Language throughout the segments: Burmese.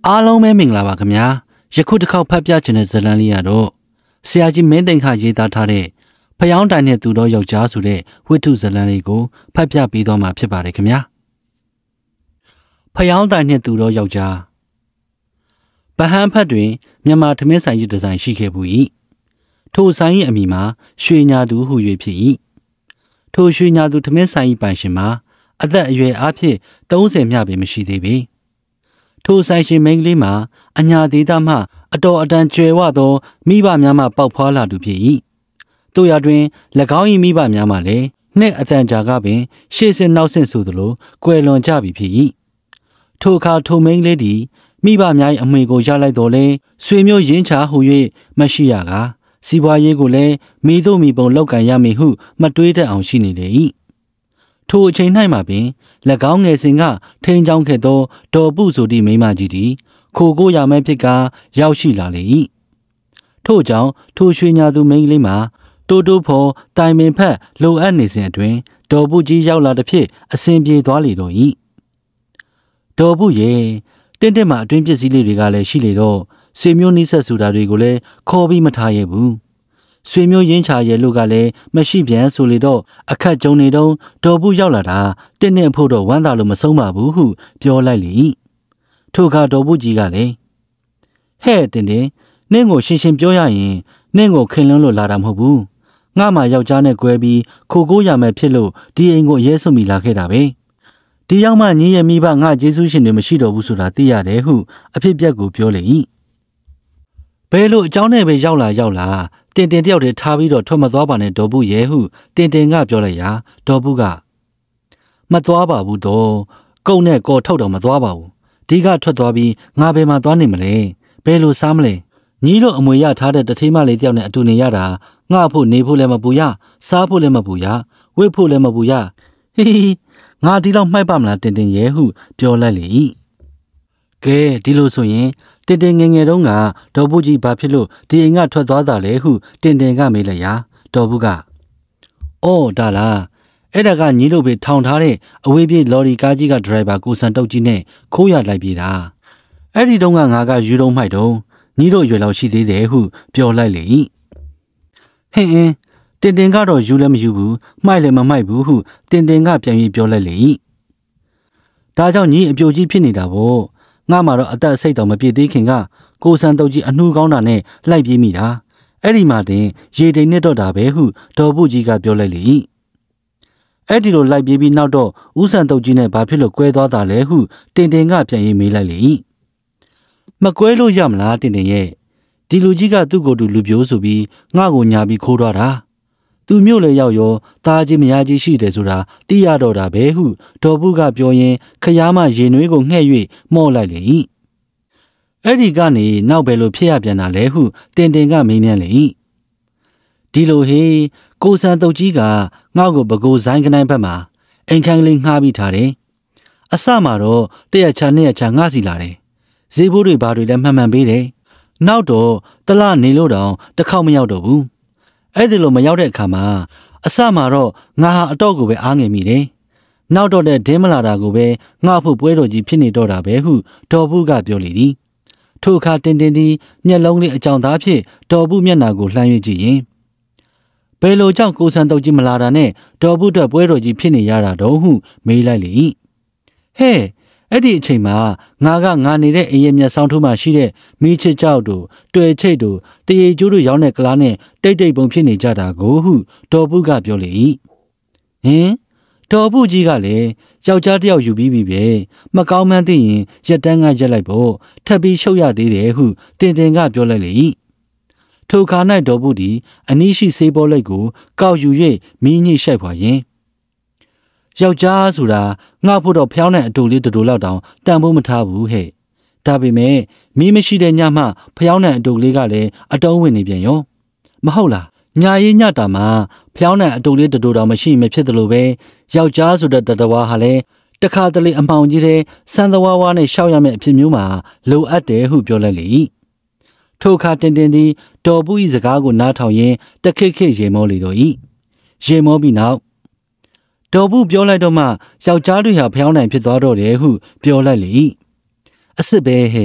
အားလုံးပဲမင်္ဂလာပါခင်ဗျာယခုတစ်ခေါက်ဖတ်ပြခြင်းတဲ့ဇာတ်လမ်းလေးကတော့ဆရာကြီးမင်းသိန်းခရေးသားထားတဲ့ဖျောင်းတိုင်နဲ့သူတော်ယောက်ျားဆိုတဲ့ဝိတ္ထုဇာတ်လမ်းလေးကိုဖတ်ပြပေးသွားမှာဖြစ်ပါတယ်ခင်ဗျာဖျောင်းတိုင်နဲ့သူတော်ယောက်ျားဗဟန်းဖတ်တွင်မြန်မာထမင်းဆိုင်ကြီးဒီဇိုင်းရှိခဲ့ဘူး၏ထိုဆိုင်၏အမည်မှာရွှေညာသူဟု၍ဖြစ်၏ထိုရွှေညာသူထမင်းဆိုင်၏ပိုင်ရှင်မှာအသက်အရွယ်အားဖြင့်30မြပင်မရှိသေးပေထိုဆိုင်ရှင်မိန်းကလေးမှာအညာသေးသားမှအတော်အတန်ကျွယ်ဝသောမိဘများမှပေါက်ဖွားလာသူဖြစ်၏တို့ရတွင်၎င်း၏မိဘများမှလည်းနှစ်အတန်ကြာကပင်ရှေ့ဆင့်နောက်ဆင့်ဆိုသလိုကွယ်လွန်ကြပြီဖြစ်၏ထိုအခါထိုမိန်းကလေးသည်မိဘများ၏အမွေကိုရလိုက်တော်လဲဆွေမျိုးရင်းချဟု၍မရှိရကားစီးပွားရေးကိုလည်းမိတို့မိပုံလောက်ကန်ရမည်ဟုမတွေးတတ်အောင်ရှိနေလေ၏ထိုအချိန်၌မှပင်၎င်းငယ်စဉ်ကထိန်ချောင်းခဲ့သောဒေါ်ပုဆိုသည့်မိန်းမကြီးသည်ခိုကိုရမဲဖြစ်ကာရောက်ရှိလာလေ၏ထို့ကြောင့်ထိုရွှေညာသူမိန်းကလေးမှာတိုးတိုးဖော်တိုင်ပင်ဖက်လိုအပ်နေစဉ်အတွင်းဒေါ်ပုကြီးရောက်လာသည်ဖြင့်အစဉ်ပြေသွားလေတော့၏ဒေါ်ပုရဲ့တင်းမှာအတွင်းပစ္စည်းလေးတွေကလည်းရှိလေတော့ဆွေမျိုးနီးစပ်ဆိုတာတွေကိုလည်းခေါ်ပြီးမထားရဘူးဆွေမျိုးရင်းချရဲ့လို့ကလည်းမရှိပြန်ဆိုလေတော့အခက်ကြုံနေတော့ဒေါ်ပုရောက်လာတာတင်းနဲ့ဖို့တော့ဝမ်းသာလို့မဆုံးပါဘူးဟုပြောလိုက်လေ၏ထိုအခါဒေါ်ပုကြီးကလည်းဟဲ့တင်းနင့်ကိုရှင်းရှင်းပြောရရင်နင့်ကိုခင်လွန်းလို့လာတာမဟုတ်ဘူးငါမှယောက်ျားနဲ့ကွဲပြီးခိုကိုရမယ်ဖြစ်လို့ဒီအိမ်ကိုရဲဆွမိလာခဲ့တာပဲဒီရောက်မှညီရဲ့မိဘငါကျေးဇူးရှင်တွေမရှိတော့ဘူးဆိုတာသိရတယ်ဟုအဖြစ်ပြက်ကိုပြောလေ၏ဘယ်လိုအကြောင်းနဲ့ပဲရောက်လာတင်တယောက်တည်းထားပြီးတော့ထွက်မသွားပါနဲ့ဒေါ်ပုရဲဟုတင်ကပြောလိုက်ရာဒေါ်ပုကမသွားပါဘူးတော့ကုန်းနဲ့ကော်ထုတ်တော့မသွားပါဘူးဒီကထွက်သွားပြီးငါဘယ်မှာသွားနေမလဲဘယ်လိုစားမလဲညီတို့အမွေရထားတဲ့တထေးမလေးတယောက်နဲ့အတူနေရတာငါ့ဖို့နေဖို့လည်းမပူရစားဖို့လည်းမပူရဝတ်ဖို့လည်းမပူရဟီငါဒီလောက်မှိုက်ပါမလားတင်ရဲဟုပြောလိုက်လေ၏ကဲဒီလိုဆိုရင်တင်ငယ်တုန်းကဒေါ်ပုကြီးဘာဖြစ်လို့ဒီအိမ်ကထွက်သွားတာလဲဟုတင်ကမေးလိုက်ရာဒေါ်ပုကအော်ဒါလားအဲ့ဒါကညီတို့ပဲထောင်ထားတဲ့အဝေးပြေးလော်ရီကားကြီးကဒရိုင်ဘာကိုစံတုတ်ကြီးနဲ့ခိုးရလိုက်ပြေးတာအဲ့ဒီတုန်းကငါကယူတုံးမိုက်တော့ညီတို့ရွယ်လောက်ရှိသေးတယ်ဟုပြောလိုက်လေ၏ဟင်းတင်ကတော့ယူလည်းမယူဘူးမှိုက်လည်းမမှိုက်ဘူးဟုတင်ကပြန်ပြီးပြောလိုက်လေ၏ဒါကြောင့်ညီအပြိုကြီးဖြစ်နေတာဗောငါမှတော့အသက်အစိတ်တော်မပြည့်သေးခင်ကကိုစံတုတ်ကြီးအနှူးကောင်းတာနဲ့လိုက်ပြေးမိတာအဲ့ဒီမှတင်ရေတိမ်နဲ့တော့တာပဲဟုဒေါ်ပုကြီးကပြောလိုက်လေ၏အဲ့ဒီလိုလိုက်ပြေးပြီးနောက်တော့ဦးစံတုတ်ကြီးနဲ့ဘာဖြစ်လို့ကွဲသွားတာလဲဟုတင်ကပြန်ရေးမေးလိုက်လေ၏မကွဲလို့ရမလားတင်ရဲ့ဒီလူကြီးကသူ့ကိုယ်သူလူပြိုးဆိုပြီးငါ့ကိုညာပြီးခိုးသွားတာသူမျိုးလေရောက်ရောသားကြီးမယားကြီးရှိတယ်ဆိုတာသိရတော့တာပဲဟုဒေါ်ပုကပြောရင်ခရားမရေနွေးကိုငှဲ့၍မော့လိုက်လေ၏အဲ့ဒီကနေနောက်ပဲလို့ဖြစ်ရပြန်တာလဲဟုတင်ကမေးမြန်းလေ၏ဒီလိုဟေးကိုစံတုတ်ကြီးကငါ့ကိုပကိုးဆိုင်ကနိုင်ဘက်မှာအိမ်ခန်းကလေးငှားပြီးထားတယ်အစမှာတော့တရက်ချာနှစ်ရက်ချာငှားစီလာတယ်ဈေးဘိုးတွေဘာတွေလည်းမှန်ပေးတယ်နောက်တော့တလနေလို့တောင်တစ်ခေါက်မရောက်တော့ဘူးအဲ့ဒီလိုမရောက်တဲ့အခါမှာအစမှာတော့ငါဟာအတော့ကိုပဲအားငယ်မိတယ်နောက်တော့တဲ့ဒင်းမလာတာကိုပဲငါ့ဖို့ပွဲတော်ကြီးဖြစ်နေတော့တာပဲဟုဒေါ်ပုကပြောလေသည်ထိုအခါတင်သည်မျက်လုံးလေးအကြောင်သားဖြင့်ဒေါ်ပုမျက်နှာကိုလှမ်း၍ကြည့်ရင်ဘယ်လိုကြောင့်ကိုစံတုတ်ကြီးမလာတာနဲ့ဒေါ်ပုအတွက်ပွဲတော်ကြီးဖြစ်နေရတာတော့ဟုမေးလိုက်လေ၏ဟဲ့အဲ့ဒီအချိန်မှာငါနေတဲ့အိမ်ရဲ့မျက်စောင်းထိုးမှရှိတဲ့မိချစ်ကြောက်တို့တွေ့ချိတ်တို့တရေကျိုးတို့ရောင်းတဲ့ကလားနဲ့တိတ်ပုံဖြစ်နေကြတာကိုဟုဒေါ်ပုကပြောလေ၏ဟင်ဒေါ်ပုကြီးကလည်းယောက်ျားတစ်ယောက်ယူပြီးပြီပဲမကောင်းမှန်းသိရင်ရက်တန်းကရက်လိုက်ဖို့ထပ်ပြီးရှုပ်ရသေးတယ်ဟုတင်ကပြောလိုက်လေ၏ထိုခါ၌ဒေါ်ပုသည်အနီးရှိဆေးဘောလိတ်ကိုကောက်ယူ၍မီးညှိရှိုက်ဖွာရင်ယောက်ျားဆိုတာငါ့ဖို့တော့ဖျောင်းတဲ့အတူလေးတူလောက်တောင်တန်ဖို့မထားဘူးဟဲ့ဒါပေမဲ့မီးမရှိတဲ့ညမှဖျောင်းတဲ့အတူလေးကလည်းအတုံးဝင်နေပြန်ရောမဟုတ်လားညာရေးညတာမှာဖျောင်းတဲ့အတူလေးတူတောင်မရှိမဖြစ်သလိုပဲယောက်ျားဆိုတဲ့တဝါဟာလည်းတခါတလေအမှောင်ကြီးတဲ့စံသဝါနဲ့ရှောက်ရမယ့်အဖြစ်မျိုးမှာလိုအပ်တယ်ဟုပြောလိုက်လေ၏ထိုအခါတင်သည်ဒေါ်ပု၏စကားကိုနားထောင်ရင်းတခိတ်ရေမောလေတော့၏ရေမောပြီးနောက်ဒေါ်ပုပြောလိုက်တော့မှယောက်ျားတွေဟာဖျောင်းနိုင်ဖြစ်သွားတော့တယ်ဟုပြောလိုက်လေ၏အစ်စ်ပဲဟဲ့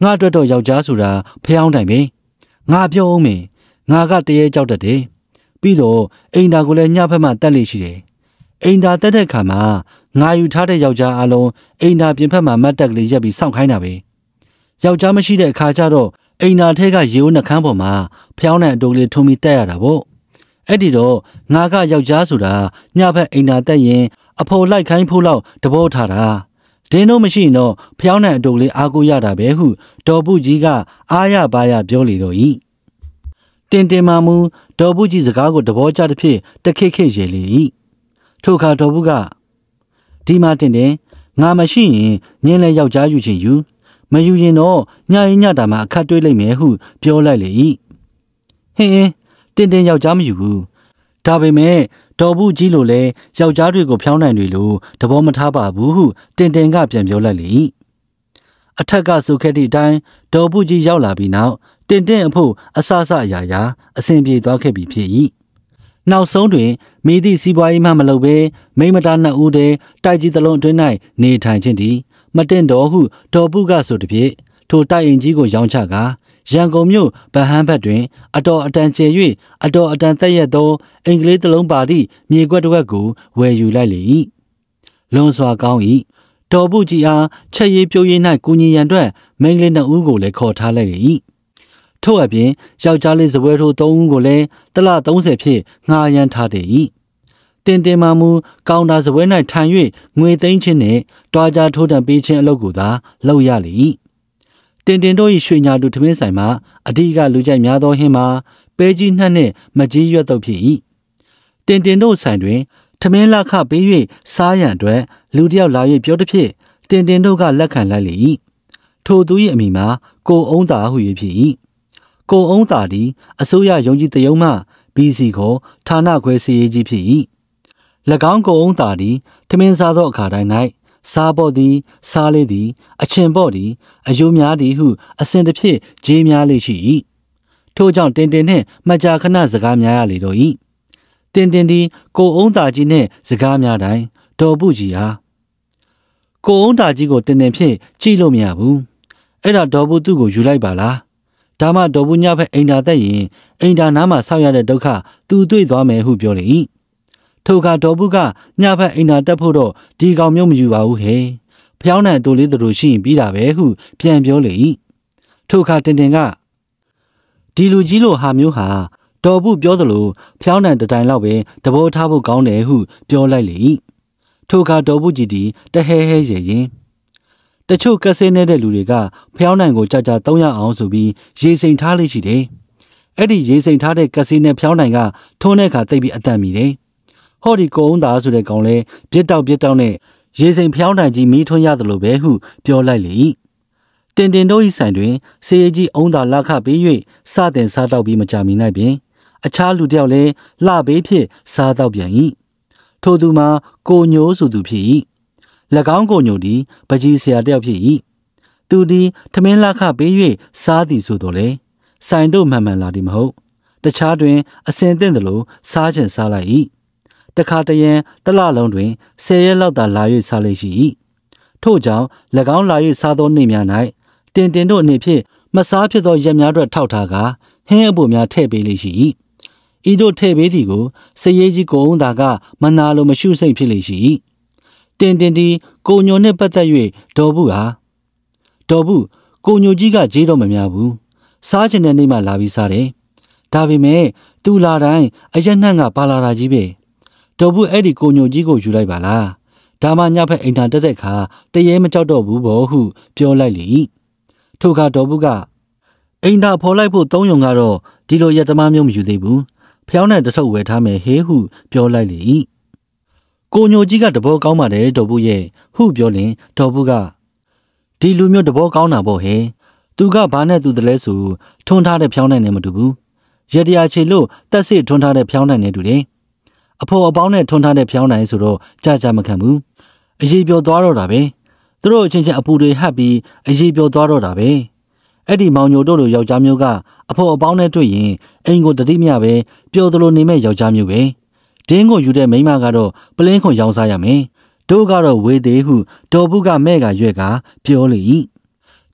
ငါအတွက်တော့ယောက်ျားဆိုတာဖျောင်းတိုင်ပဲငါပြောအောင်မေငါကတရေကြောက်တတ်တယ်ပြီးတော့အိမ်သာကိုလည်းညဘက်မှတက်လေရှိတယ်အိမ်သာတက်တဲ့ခါမှာငါယူထားတဲ့ယောက်ျားအလုံးအိမ်သာပြင်ဖက်မှာမတ်တက်ကလေးရက်ပြီးစောင့်ခိုင်းတာပဲယောက်ျားမရှိတဲ့အခါကျတော့အိမ်သာထဲကရေဦးနှခမ်းပေါ်မှာဖျောင်းတဲ့အတူလေးထုံပြီးတက်ရတာပေါ့အဲ့ဒီတော့ငါကယောက်ျားဆိုတာညဘက်အိမ်သာတက်ရင်အဖော်လိုက်ခိုင်းဖို့လောက်တဘောထားတာဒင်းတို့မရှိရင်တော့ဖျောင်းတဲ့အတူလေးအားကိုရတာပဲဟုတော်ပုကြီးကအားရပါရပြောလေတော့၏တင်တင်မာမူတော်ပုကြီးစကားကိုတဘောချသဖြင့်တခိခိရေလေ၏ထိုအခါတော်ပုကဒီမှာတင်တင်ငါမရှိရင်ညင်းလဲယောက်ျားယူချင်ယူမယူရင်တော့ညရင်ညတာမှာအခက်တွေးလိုက်မယ်ဟုပြောလိုက်လေ၏ဟင်းတင်တင်ယောက်ျားမယူဘူးဒါပေမဲ့တော်ပုကြီးလိုလဲယောက်ျားတွေကိုဖျောင်းနိုင်တွေလို့တဘောမထားပါဘူးဟုတင်တင်ကပြန်ပြောလိုက်လေ၏အထက်ကဆိုခဲ့သည့်အတိုင်းတော်ပုကြီးရောက်လာပြီးနောက်တင်တင်အဖို့အဆအရာရာအစဉ်ပြေသွားခဲ့ပြီဖြစ်၏နောက်ဆုံးတွင်မိသည့်စီးပွားရေးမှမလုပ်ဘဲမိမတာနှစ်ဦးတည်းတိုက်ကြီးတစ်လုံးအတွင်း၌နေထိုင်ခြင်းသည်မတင်တော်ဟုတော်ပုကဆိုသည်ဖြင့်ထိုတိုက်ရင်ကြီးကိုရောင်းချကာရန်ကုန်မြို့ဗဟန်းဘက်တွင်အတော်အတန်ကျဲ၍အတော်အတန်သက်ရက်သောအင်္ဂလိပ်တစ်လုံးပါသည့်မြေကွက်တစ်ဝက်ကိုဝယ်ယူလိုက်လေ၏လွန်စွာကောင်း၏တော်ပုကြီးအားချက်ရည်ပြိုးရည်၌ကူညီရန်အတွက်မိန်းကလေးနှစ်ဦးကိုလည်းခေါ်ထားလိုက်လေ၏ထို့အပြင်ယောက်ျားလေးစပွဲထိုး၃ဦးကိုလည်းတလ30ဖြင့်ငှားရမ်းထားတယ်၏တင်တင်မာမူကောင်တာစပွဲ၌ထိုင်၍ငွေသိမ်းခြင်းနှင့်တွားကြထိုးတံပေးခြင်းအလုပ်ကိုသာလုပ်ရလေ၏တင်တင်တို့၏ရွှေညာတူထမင်းဆိုင်မှာအဓိကလူကြိုက်များသောဟင်းမှာပဲကြီးနှက်နှင့်မကြီးရွက်တုပ်ဖြစ်၏တင်တင်တို့ဆိုင်တွင်ထမင်းလခပေး၍စားရန်အတွက်လူတစ်ယောက်လာ၍ပြောသည်ဖြင့်တင်တင်တို့ကလက်ခံလိုက်လေ၏ထိုသူ၏အမိမှာကိုအုံးသာဟု၍ဖြစ်၏ကိုအုံးသာသည်အစိုးရယုံကြည်တယုံမှ BC ကိုဌာနခွဲစီရေးကြီးဖြစ်၏၎င်းကိုအုံးသာသည်ထမင်းစားသောအခါတိုင်း၌စားပေါ်သည်စားလေးသည်အချင်ပေါ်သည်အယိုးများသည်ဟုအစဉ်တစ်ဖြစ်ဂျေးများလေးရှိ၏ထို့ကြောင့်တင်တင်နှင့်မကြာခဏစကားများရလေတော့၏တင်တင်သည်ကိုအုံးသာကြီးနှင့်စကားများတိုင်းတော်ပုကြီးအားကိုအုံးသာကြီးကိုတင်တင်ဖြင့်ကြည့်လို့မရဘူးအဲ့ဒါတော်ပုသူ့ကိုယူလိုက်ပါလားဒါမှတော်ပုညဘက်အိမ်သာတက်ရင်အိမ်သာနားမှာဆောက်ရတဲ့ဒုက္ခသူတွေ့သွားမယ်ဟုပြောလေ၏ထိုအခါတော်ပုကညဘက်အိမ်သာတက်ဖို့တော့ဒီကောင်မျိုးမယူပါဘူးဟဲ့ဖျောင်းတဲ့တူလေးတို့ရှိရင်ပြီးတာပဲဟုပြန်ပြောလေ၏ထိုအခါတင်တင်ကဒီလူကြီးလိုဟာမျိုးဟာတော်ပုပြောသလိုဖျောင်းတဲ့တိုင်လောက်ပဲတဘောထားဖို့ကောင်းတယ်ဟုပြောလိုက်လေ၏ထိုအခါတော်ပုကြီးသည်တဟဲဟဲရေရင်တချို့ကက်ဆေးနေတဲ့လူတွေကဖျောင်းနိုင်ကိုကြာကြာသုံးရအောင်ဆိုပြီးရေစိမ်ထားလေးရှိတယ်။အဲ့ဒီရေစိမ်ထားတဲ့ကက်ဆေးနဲ့ဖျောင်းနိုင်ကထုံးတဲ့အခါသိပ်ပြီးအတန်မီတယ်။ဟောဒီကုန်းသားဆိုတဲ့ကောင်လဲပြစ်တောက်နဲ့ရေစိမ်ဖျောင်းနိုင်ကြီးမီးထွန်းရတယ်လို့ပဲဟုပြောလိုက်လေ။တင်တင်တို့ဤဆိုင်တွင်စေးကြီးအုံးသာလက်ခပေး၍စတင်စားတောက်ပြီးမကြမီနိုင်ပင်အခြားလူတယောက်လည်းလှပေးဖြစ်စားတောက်ပြန်၏။ထို့သူမှာကိုညိုးဆိုသူဖြစ်၏။၎င်းကိုညိုသည်ပကြီးဆရာတယောက်ဖြစ်၏သူသည်ထမင်းလခပေး၍စားသည်ဆိုတော့လေဆိုင်တို့မှန်မှန်လာသည်မဟုတ်တခြားတွင်အစင်သင့်တယ်လို့စားချင်စားလိုက်၏တခါတရံတလလုံးတွင်10ရက်လောက်သာလာ၍စားလိမ့်ရှိ၏ထို့ကြောင့်၎င်းလာ၍စားသောနေ့များ၌တင်တင်တို့အနေဖြင့်မစားဖြစ်သောရက်များအတွက်ထောက်ထားကာဟင်းအပိုများထည့်ပေးလိမ့်ရှိ၏ဤတို့ထည့်ပေးသည်ကိုစရေးကြီးကိုုံသာကမနာလိုမရှုစိတ်ဖြစ်လိမ့်ရှိ၏တင်တင်ဒီကိုညိုနှင့်ပတ်သက်၍ဒေါ်ဘူးဟာဒေါ်ဘူးကိုညိုကြီးကဂျေးတော့မများဘူးစားချင်တဲ့နေ့မှလာပြီးစားတယ်ဒါပေမဲ့သူလာတိုင်းအရက်နှံ့ကပါလာတာကြီးပဲဒေါ်ဘူးအဲ့ဒီကိုညိုကြီးကိုယူလိုက်ပါလားဒါမှညဖက်အိမ်ထန်တက်တဲ့ခါတရေမကြောက်တော့ဘူးဘောဟုပြောလိုက်လေထို့ခါဒေါ်ဘူးကအိမ်သာဖော်လိုက်ဖို့သုံးယုံကတော့ဒီလိုရက်သမားမျိုးမယူသေးဘူးဖျောင်းတဲ့တထုပ်ဝယ်ထားမယ်ဟေးဟုပြောလိုက်လေကိုညိုကြီးကတဘောကောင်းပါတယ်ဒေါ်ဘူးရဲ့ဟုပြောလင်ဒေါ်ဘူးကဒီလူမျိုးတဘောကောင်းတာပေါ့ဟဲ့သူကဘာနဲ့သူတလဲဆိုထွန်းထားတဲ့ဖျောင်းနိုင်နဲ့မတူဘူးရတရားချေလို့တက်စစ်ထွန်းထားတဲ့ဖျောင်းနိုင်နဲ့တူတယ်အဖေအပေါင်းနဲ့ထွန်းထားတဲ့ဖျောင်းနိုင်ဆိုတော့ကြာမခံဘူးအရေးပြောသွားတော့တာပဲသူတို့အချင်းချင်းအပူတွေဟပ်ပြီးအရေးပြောသွားတော့တာပဲအဲ့ဒီမောင်ညိုတို့လိုယောက်ျားမျိုးကအဖေအပေါင်းနဲ့တွေ့ရင်အိမ်ကိုတတိမြပဲပျော်သလိုနေမဲ့ယောက်ျားမျိုးပဲဒင်းကိုယူတဲ့မိန်းမကတော့ပလင်းခွန်ရောင်းစားရမယ်တို့ကတော့ဝေသေးဟုဒေါ်ဘူးကမဲ့ကရွက်ကပြောလေ၏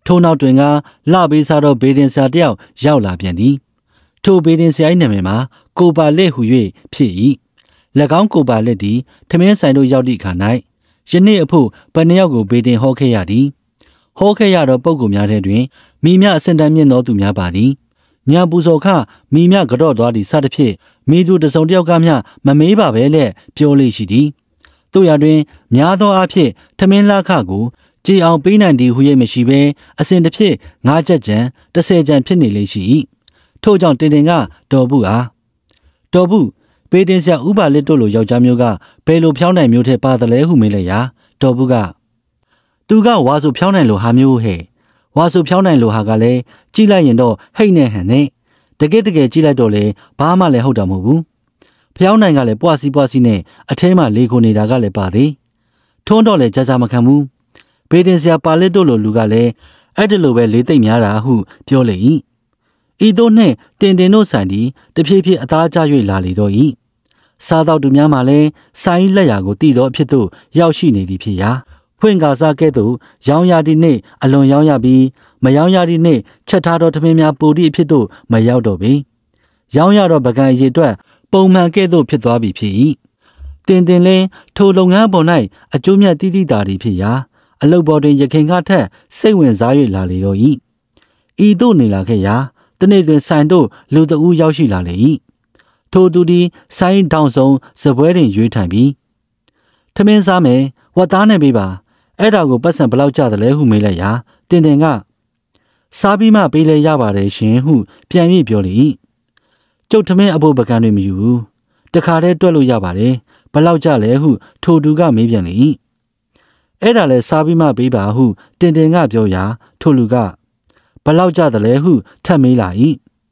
ထိုနောက်တွင်ကလှပေးစားသောဘေဒင်ဆရာတယောက်ရောက်လာပြန်သည်ထိုဘေဒင်ဆရာ၏နာမည်မှာကိုပါလက်ဟု၍ဖြစ်၏၎င်းကိုပါလက်သည်ထမင်းဆိုင်တို့ရောက်သည့်အခါ၌ယနေ့အဖို့ဘယ်နှယောက်ကိုဘေဒင်ဟောခဲ့ရသည်ဟောခဲ့ရသောပုဂ္ဂိုလ်များထဲတွင်မိမြအစင်တန်းမြင့်သောသူများပါသည်ညာပူဇော်ခမိမြကြော့သွားသည့်စသဖြင့်မိသူတစုံတယောက်ကမျှမမေးပါပဲလက်ပြောလေရှိသည်တို့ရတွင်များသောအားဖြင့်ထမင်းလခကိုကြည်အောင်ပေးနိုင်သည်ဟု၍မရှိဘဲအစဉ်တစ်ဖြစ်9ချက်ကြံ10ကြံဖြစ်နေလေရှိ၏ထို့ကြောင့်တင်တင်ကတော်ဘူးအားတော်ဘူးပေတင်ဆရာဥပါလစ်တို့လိုယောက်ျားမျိုးကဘယ်လိုဖြောင်းနိုင်မျိုးထဲပါသလဲဟုမေးလိုက်ရာတော်ဘူးကသူကဝါဆိုဖြောင်းနိုင်လိုဟာမျိုးဟဲ့ဝါဆိုဖြောင်းနိုင်လိုဟာကလည်းကြည့်လိုက်ရင်တော့ဟိတ်နဲ့ဟန်နဲ့တကယ်ကြည့်လိုက်တော့လေဘာမှလည်းဟုတ်တာမဟုတ်ဘူးဖျောင်းနိုင်ကလည်းပွားစီနဲ့အထဲမှာလေခုနေတာကလည်းပါသေးထုံးတော့လည်းကြာမခံဘူးပေတင်ဆရာပါလစ်တို့လိုလူကလည်းအဲ့ဒီလိုပဲလေးသိမ့်များတာဟုပြောလေ၏ဤတို့နှင့်တင်တို့ဆိုင်သည်တဖြည်းဖြည်းအသားကျ၍လာလေတော့၏စားတော့သူများမှလည်းဆိုင်လက်ရာကိုတည်သောအဖြစ်သို့ရောက်ရှိနေသည်ဖြစ်ရာဖွင့်ကားစားကဲ့သို့ရောင်းရသည့်နေ့အလွန်ရောင်းရပြီးမရောင်းရသည့်နေ့ချက်ထားသောထမင်းများပိုသည့်အဖြစ်သို့မရောက်တော့ပေရောင်းရသောပကံအရေးအတွက်ပုံမှန်ကဲ့သို့ဖြစ်သွားပြီဖြစ်၏တင်လင်းထိုလုပ်ငန်းပေါ်၌အကျိုးမြတ်တိတိတာတွေဖြစ်ရာအလုပ်ပေါ်တွင်ရခင်ကထက်စိတ်ဝင်စား၍လာလေတော့၏ဤသို့နေလာခဲ့ရာတနေ့တွင်ဆိုင်တို့လူတဦးရောက်ရှိလာလေ၏ထိုသူသည်ဆိုင်တောင်ဆုံးစပွဲတွင်ရွေးထိုင်ပြီးထမင်းစားမယ်ဝတ်သားနဲ့ပေးပါအဲ့ဒါကိုပတ်စံဘလောက်ကြသလဲဟုမေးလိုက်ရာတင်ကစားပြီးမှပေးလဲရပါတယ်ရှင်ဟုပြန်၍ပြောလေ၏ကျုပ်ထမင်းအဖို့ပကံတွေမယူဘူးတခါတည်းတွက်လို့ရပါတယ်ဘလောက်ကြလဲဟုထိုသူကမေးပြန်လေ၏အဲ့ဒါလဲစားပြီးမှပေးပါဟုတင်ကပြောရာထိုလူကဘလောက်ကြသလဲဟုထပ်မေးလာ၏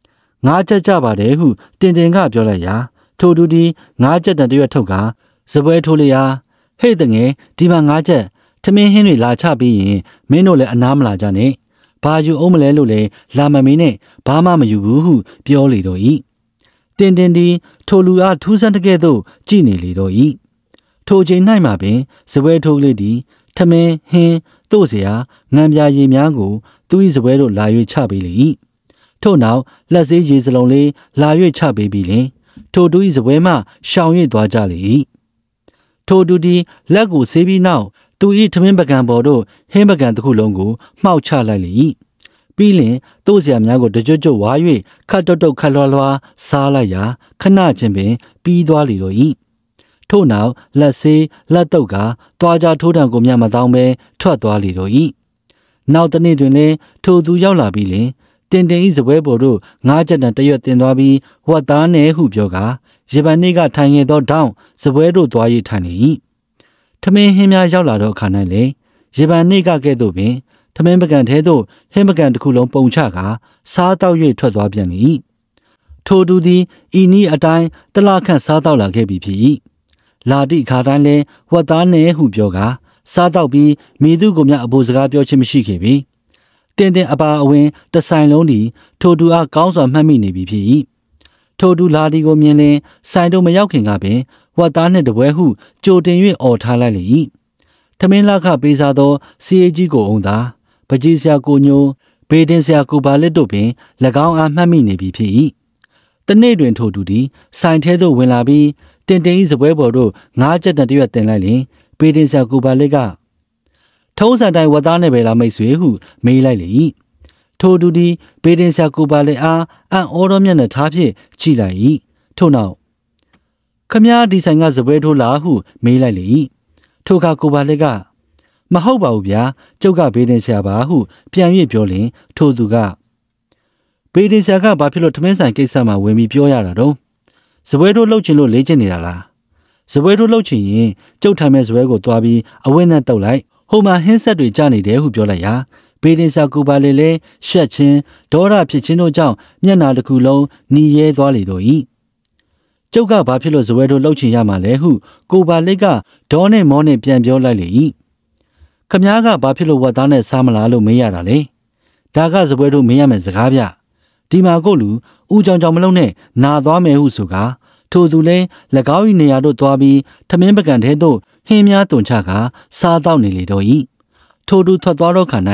9ချက်ကြပါတယ်ဟုတင်ကပြောလိုက်ရာထိုသူသည်9ချက်တန်တရွတ်ထုတ်ကာစပွဲထိုးလျာဟဲ့တငယ်ဒီမှာ9ချက်ထမင်းဟင်းတွေလာချပြီးရင်မင်းတို့လည်းအနားမလာကြနဲ့ဘာယူအောင်မလဲလို့လဲလာမမင်းနဲ့ဘာမှမယူဘူးဟုပြောလေတော့၏တင်ဒီထိုလူအားထူးဆန်းတကဲ့သို့ကြည်နေလေတော့၏ထိုချိန်၌မှပင်စပွဲထိုးလေးသည်ထမင်းဟင်းတို့เสียငံပြာရည်များကိုသူ၏စပွဲတို့လာ၍ချပေးလေ၏ထို့နောက်လက်စေးရေစလုံးလေးလာ၍ချပေးပြီးလင်ထိုသူ၏စပွဲမှရှောင်၍သွားကြလေ၏ထိုသူသည်လက်ကိုဆေးပြီးနောက်သူ၏ထမင်းပကံပေါ်သို့ဟင်းပကံတစ်ခုလုံးကိုမှောက်ချလိုက်လေ၏ပြီးလင်တို့เสียများကိုတကြွကြွဝါ၍ခတ်တုတ်ခတ်လွှာစားလိုက်ရာခဏချင်းပင်ပြီးသွားလေတော့၏ထို့နောက်လက်ဆေးလက်တုပ်ကတွားကြထိုးတံကိုမျှမသောင်းပဲထွက်သွားလေတော့၏နောက်တနေ့တွင်လည်းထိုသူရောက်လာပြီးလင်တင်၏စပွဲပေါ်သို့9ချက်တန်တရွတ်တင်သွားပြီးဝတ်သားနဲ့ဟုပြောကာရေပန်နေ့ကထိုင်ခဲ့သောတောင်းစပွဲတို့သွား၍ထိုင်လေ၏ထမင်းဟင်းများရောက်လာတော့အခါ၌လေရေပန်နေ့ကကဲ့သို့ပင်ထမင်းပကံထဲသို့ဟင်းပကံတစ်ခုလုံးပုံချကာစားတောက်၍ထွက်သွားပြန်လေ၏ထိုသူသည်ဤနည်းအတိုင်းတလခန့်စားတောက်လာခဲ့ပြီဖြစ်၏လာသည့်အခါတိုင်းလဲဝတ်သားနဲ့ဟုပြောကာစားတောက်ပြီးမိသူကိုမျှအဖို့စကားပြောခြင်းမရှိခဲ့ပြီတင်အပါအဝင်တဆိုင်လုံးသည်ထိုသူအားကောင်းစွာမှတ်မိနေပြီဖြစ်၏ထိုသူလာဒီကိုမြင်လင်ဆိုင်တို့မရောက်ခင်ကပင်ဝတ်သားနှင့်တပွဲဟုကြိုတင်၍အော်ထားလိုက်လေ၏ထမင်းလခပေးစားသောစီအေးကြီးကိုအောင်သာပကြီးဆရာကိုညိုဘေဒင်ဆရာကိုပါလက်တို့ပင်၎င်းအားမှတ်မိနေပြီဖြစ်၏တနေ့တွင်ထိုသူသည်ဆိုင်ထဲသို့ဝင်လာပြီးတင်၏စပွဲပေါ်သို့9ချက်တန်တရွတ်တင်လိုက်လင်ဘေဒင်ဆရာကိုပါလက်ကထုံးစံတိုင်းဝတ်သားနဲ့ပဲလားမိတ်ဆွေဟုမေးလိုက်လေ၏ထိုသူသည်ဘေဒင်ဆရာကိုပါလက်အားအံ့ဩသောမျက်နှာထားဖြင့်ကြည့်လိုက်၏ထို့နောက်ခမည်းဒီဆိုင်ကစပွဲထိုးလားဟုမေးလိုက်လေ၏ထိုအခါကိုပါလက်ကမဟုတ်ပါဘူးဗျာကျုပ်ကဘေဒင်ဆရာပါဟုပြန်၍ပြောလင်ထိုသူကဘေဒင်ဆရာကဘာဖြစ်လို့ထမင်းဆိုင်ကိစ္စမှာဝင်ပြီးပြောရတာတော့စပွဲထိုးလှုပ်ချင်လို့လေ့ကျင့်နေတာလားစပွဲထိုးလှုပ်ချင်ရင်ကျုပ်ထိုင်မဲ့စပွဲကိုတွားပြီးအဝတ်နဲ့တုပ်လိုက်ဟိုမှာဟင်းဆက်တွေကျနေတယ်ဟုပြောလိုက်ရာဘေဒင်ဆာကိုပါလေလဲရှက်ချင်းဒေါရဖြစ်ချင်းတို့ကြောင့်မျက်နာတစ်ခုလုံးหนีရဲသွားလေတော့၏ကျုပ်ကဘာဖြစ်လို့ဇပွဲတို့လှုပ်ချင်ရမှာလဲဟုကိုပါလက်ကဒေါနဲ့မောနဲ့ပြန်ပြောလိုက်လေ၏ခမားကဘာဖြစ်လို့ဝတ်သားနဲ့စားမလားလို့မေးရတာလေဒါကဇပွဲတို့မေးရမယ်စကားပြဒီမှာကိုလူဦးကြောင်မလုံးနဲ့နာသွားမယ်ဟုဆိုကာထိုသူလဲ၎င်း၏နေရာတို့သွားပြီးထမင်းပကံထဲသို့ဟင်းများတွန်ချကာစားတော့နေလေတော့၏ထိုသူထွက်သွားတော့ခါ၌ဘေ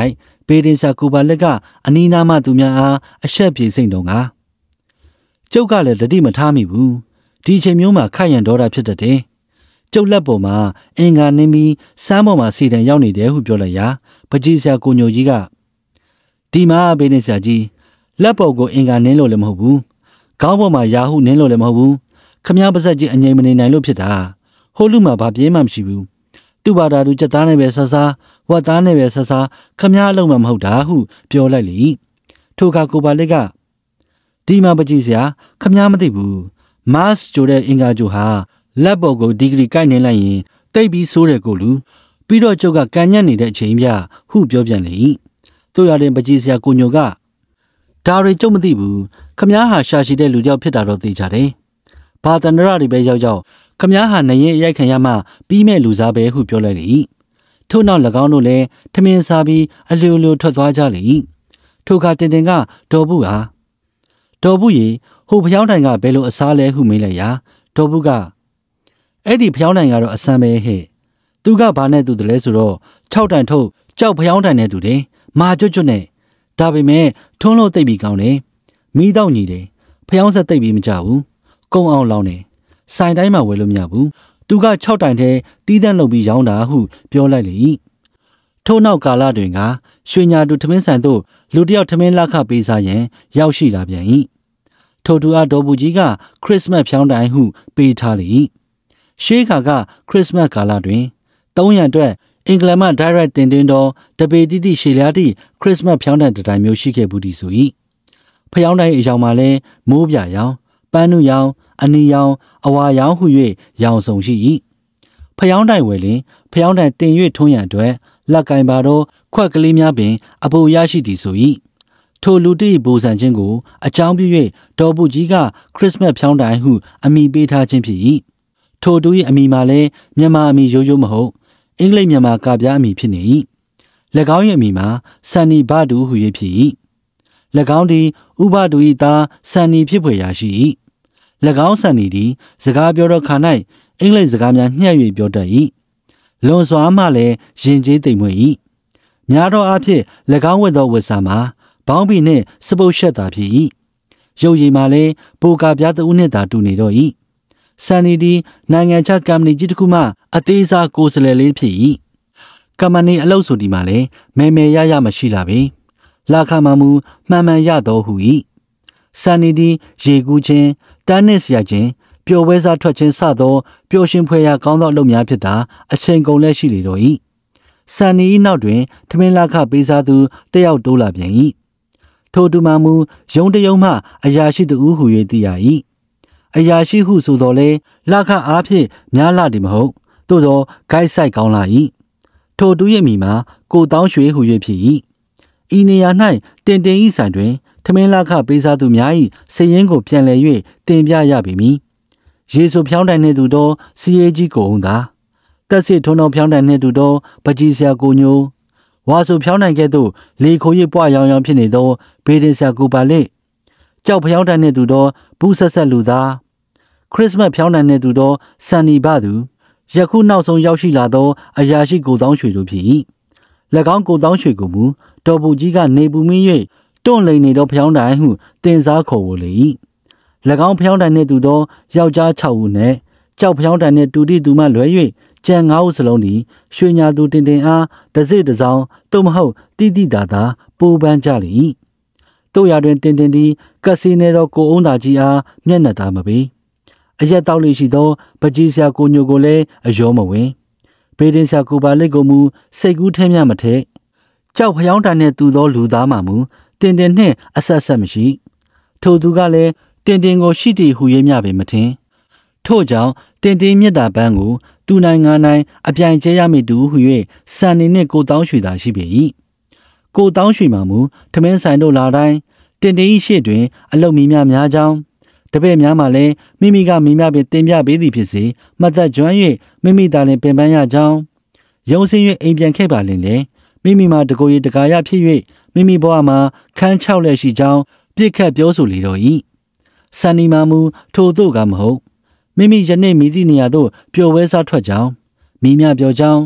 ဘေဒင်ဆာကိုပါလက်က အနီးနားမှသူများအားအရှက်ပြေစိတ်တော့ကကျုပ်ကလည်းတတိမထားမိဘူးဒီအချိန်မျိုးမှာခိုက်ရန်ဒေါတာဖြစ်တတ်တယ်ကျုပ်လက်ပေါ်မှာအင်္ဂါနင်းပြီးစမ်းပေါ်မှာစီတန်ရောက်နေတယ်ဟုပြောလိုက်ရာပကြီးဆရာကိုညိုကြီးကဒီမှာဘေဒင်ဆရာကြီးလက်ပေါ်ကိုအင်္ဂါနင်းလို့လည်းမဟုတ်ဘူးခေါင်းပေါ်မှာယာဟုနင်းလို့လည်းမဟုတ်ဘူးခမည်းပါဇက်ကြီးအငြိမ်မနေနိုင်လို့ဖြစ်တာဟိုလူမှာဘာပြေးမှမရှိဘူးသူ့ဘာသာသူစက်သားနဲ့ပဲဆဆာဝတ်သားနဲ့ပဲဆဆာခမည်းအလုံးမှမဟုတ်တာဟုပြောလိုက်လေထိုအခါကိုပါလက်ကဒီမှာပကြီးဆရာခမည်းမသိဘူးမတ်စ်ကြိုတဲ့အင်္ဂါကြိုဟာလက်ပေါ်ကိုဒီဂရီကိုက်နေလိုက်ရင်တိတ်ပြီးဆိုးတဲ့ကိုလူပြီးတော့ကျုပ်ကကန်ညက်နေတဲ့အချိန်ပြဟုပြောပြန်လေတို့ရတဲ့ပကြီးဆရာကိုညိုကဒါတွေကျုပ်မသိဘူးခမည်းဟာရှာရှိတဲ့လူကြောက်ဖြစ်တာတော့သိကြတယ်ဘာတန္တရတွေပဲရောက်ခမည်းဟာနရင်အရိုက်ခံရမှပြီးမဲ့လူစားပဲဟုပြောလိုက်လေထို့နောက်၎င်းတို့လည်းထမင်းစားပြီးအလျိုထွက်သွားကြလေထိုအခါတင်ကဒေါ်ဘူးဟာဒေါ်ဘူးရေဟိုဖျောင်းတိုင်ကဘယ်လိုအစားလဲဟုမေးလိုက်ရာဒေါ်ဘူးကအဲ့ဒီဖျောင်းတိုင်ကတော့အဆန်းပဲဟဲ့သူကဘာနဲ့တူတယ်လဲဆိုတော့6တိုင်ထုတ်ကြောက်ဖျောင်းတိုင်နဲ့တူတယ်မာကျွတ်နဲ့ဒါပေမဲ့ထွန်းလို့သိပ်ပြီးကောင်းတယ်မီးတော့ညီတယ်ဖျောင်းဆက်သိပ်ပြီးမကြဘူးကုံအောင်လောင်းတယ်ဆိုင်တိုင်းမှာဝယ်လို့မရဘူးသူက6တိုင်ထဲတီးတန့်လုပ်ပြီးရောင်းတာဟုပြောလိုက်လေထို့နောက်ကာလတွင်ကရွှေညာတူထမင်းဆိုင်သို့လူတယောက်ထမင်းလက်ခပေးစားရန်ရောက်ရှိလာပြန်၏ထို့သူအားဒေါ်ဘူးကြီးကခရစ်စမတ်ဖျောင်းတိုင်ဟုပေးထားလေရှေးခါကခရစ်စမတ်ကာလတွင်300အတွက်အင်္ဂလန်မှ direct တင်တော့တပေတိတိရှည်လျားသည့်ခရစ်စမတ်ဖျောင်းတိုင်တိုင်မျိုးရှိခဲ့ဘူးသည်ဆို၏ဖျောင်းတိုင်အယောင်မှာလည်းမိုးပြရောင်ပန်းနုရောင်အနီရောင်အဝါရောင်ဟု၍ရောင်စုံရှိ၏ဖျောင်းတိုင်ဝယ်လင်ဖျောင်းတိုင်တင်၍ထွန်းရန်အတွက်လက်ကင်ပါတော့ခွက်ကလေးများပင်အပူရရှိသည်ဆို၏ထိုလူတိဘူဆန်ချင်းကိုအကြောင်းပြု၍ဒေါ်ဘူးကြီးကခရစ်စမတ်ဖျောင်းတိုင်ဟုအမိပေးထားခြင်းဖြစ်၏ထိုသူ၏အမိမှာလည်းမြန်မာအမိရိုးမဟုတ်အင်္ဂလိပ်မြန်မာကပြားအမိဖြစ်နေ၏၎င်း၏အမိမှာဆန်နီဘဒူဟု၍ဖြစ်၏၎င်းသည်ဥပဒူ၏သားဆန်နီဖြစ်ဖွယ်ရာရှိ၏၎င်းဆန်နီသည်စကားပြောတော့ခါ၌အင်္ဂလိပ်စကားများညှက်၍ပြောတတ်၏လွန်စွာမှလည်းယဉ်ကျေးသိမ်မွေ့၏များသောအားဖြင့်၎င်းဝတ်သောဝတ်စားမှာဘောင်းဘီနှင့်စပုတ်ရှက်သာဖြစ်၏ရုပ်ရည်မှာလည်းပိုကာပြားတဦးနှင့်သာတူနေတော့၏ဆန်နီသည်နိုင်ငံခြားကမ္ပဏီကြီးတစ်ခုမှအသေးစားကိုယ်စားလှယ်လေးဖြစ်၏ကမ္ပဏီအလုပ်ဆိုဒီမှာလည်းမဲရမရှိလာပေလာခါမှမူမှန်ရတော့ဟု၏ဆန်နီသည်ရေကူးခြင်းတန်းနစ်စရာခြင်းပျော်ပွဲစားထွက်ခြင်းစသောပျော်ရွှင်ဖွယ်ရာကောင်းသောအလုပ်များဖြစ်တာအချိန်ကုန်လက်ရှိလေတော့၏ဆန်နီ၏နောက်တွင်ထမင်းလာခပေးစားသူတယောက်တိုးလာပြန်၏ထိုသူမှမူရုံးတရုံးမှအရာရှိတူဟု၍သိရ၏အရာရှိဟုဆိုတော်လဲလခအားဖြင့်များလာသည်မဟုတ်သို့သောဂိုက်ဆိုင်ကောင်းလာ၏ထိုသူရဲ့မိမှာကိုတောင်းရွှေဟု၍ဖြစ်၏ဤနေရာ၌တင်၏ဆိုင်တွင်ထမင်းလခပေးစားသူများ၏စည်ရင်းကိုပြန်လည်၍တင်ပြရပေမည်ရေဆိုဖျောင်းတိုင်နှင့်တူသောစီရေးကြီးကိုအောင်သာတက်စစ်ထုံတော်ဖျောင်းတိုင်နှင့်တူသောပကြီးဆရာကိုညိုဝါဆိုဖျောင်းတိုင်ကဲ့သို့လေခို၍ပွားရောင်ဖြစ်နေသောဘေဒင်ဆရာကိုပါလက်ကြောက်ဖျောင်းတိုင်နှင့်တူသောဘူးဆက်လူသားခရစ်စမတ်ဖျောင်းတိုင်နှင့်တူသောဆန်နီဘသူယခုနောက်ဆုံးရောက်ရှိလာသောအရာရှိကိုတောင်းရွှေတို့ဖြစ်၏၎င်းကိုတောင်းရွှေကိုမူတော်ပူကြီးကနေပူမင်း၍တွန့်လိန်နေသောဖျောင်းတိုင်ဟုတင်စားခေါ်ဝေလေ၏၎င်းဖျောင်းတိုင်နှင့်တူသောယောက်ျား6ဦးနှင့်ကြောက်ဖျောင်းတိုင်နှင့်တူတိတူမှလွဲ၍ကြံ9ဦးစလုံးသည်ရွှေညာသူတင်အားတစ်စိတစ်စောင်းသို့မဟုတ်တိတာပိုးပန်းကြလေ၏တို့ရတွင်တင်သည်ကက်စီနေသောကိုအုံးသာကြီးအားမျက်နှာသားမပေးအရက်တောက်လေးရှိသောပကြီးဆရာကိုညိုကိုလည်းအယောမဝင်ဘေဒင်ဆရာကိုပါလက်ကိုမူစိတ်ကူးထဲမြမထဲကြောက်ဖျောင်းတိုင်နှင့်တူသောလူသားမှမူတင်နှင့်အဆက်မရှိထိုသူကလည်းတင်ကိုရှိတည်ဟူ၍မြပေမထင်ထို့ကြောင့်တင်မြတ်တာပန်းကိုတူနိုင်ငါနိုင်အပြိုင်ကျဲရမည်တူဟု၍စံနေနှင့်ကိုတောင်းရွှေသာရှိပေ၏ကိုတောင်းရွှေမှမူထမင်းဆိုင်တို့လာတိုင်းတင်၏ရှေ့တွင်အလုတ်မီများကြောင်းတပည့်များမှလည်းမိမိကမိများပင်တင်ပြပေးသည်ဖြစ်စေမှတ်သက်ကျွမ်း၍မိသာလင်ပင်ပန်းရကြောင်းရုံစင်း၍အိမ်ပြန်ခဲ့ပါလင်လေမိမိမှာတကိုယ်ရတကာရဖြစ်၍မိမိဘဝမှာခန်း6လက်ရှိကြောင်းပြစ်ခတ်ပြောဆိုလေတော့၏စန်နီမာမူထို့သို့ကမဟုတ်မိမိယနေ့မိသည့်နေရာသို့ပျော်ဝဲစားထွက်ကြောင်းမိများပြောကြောင်း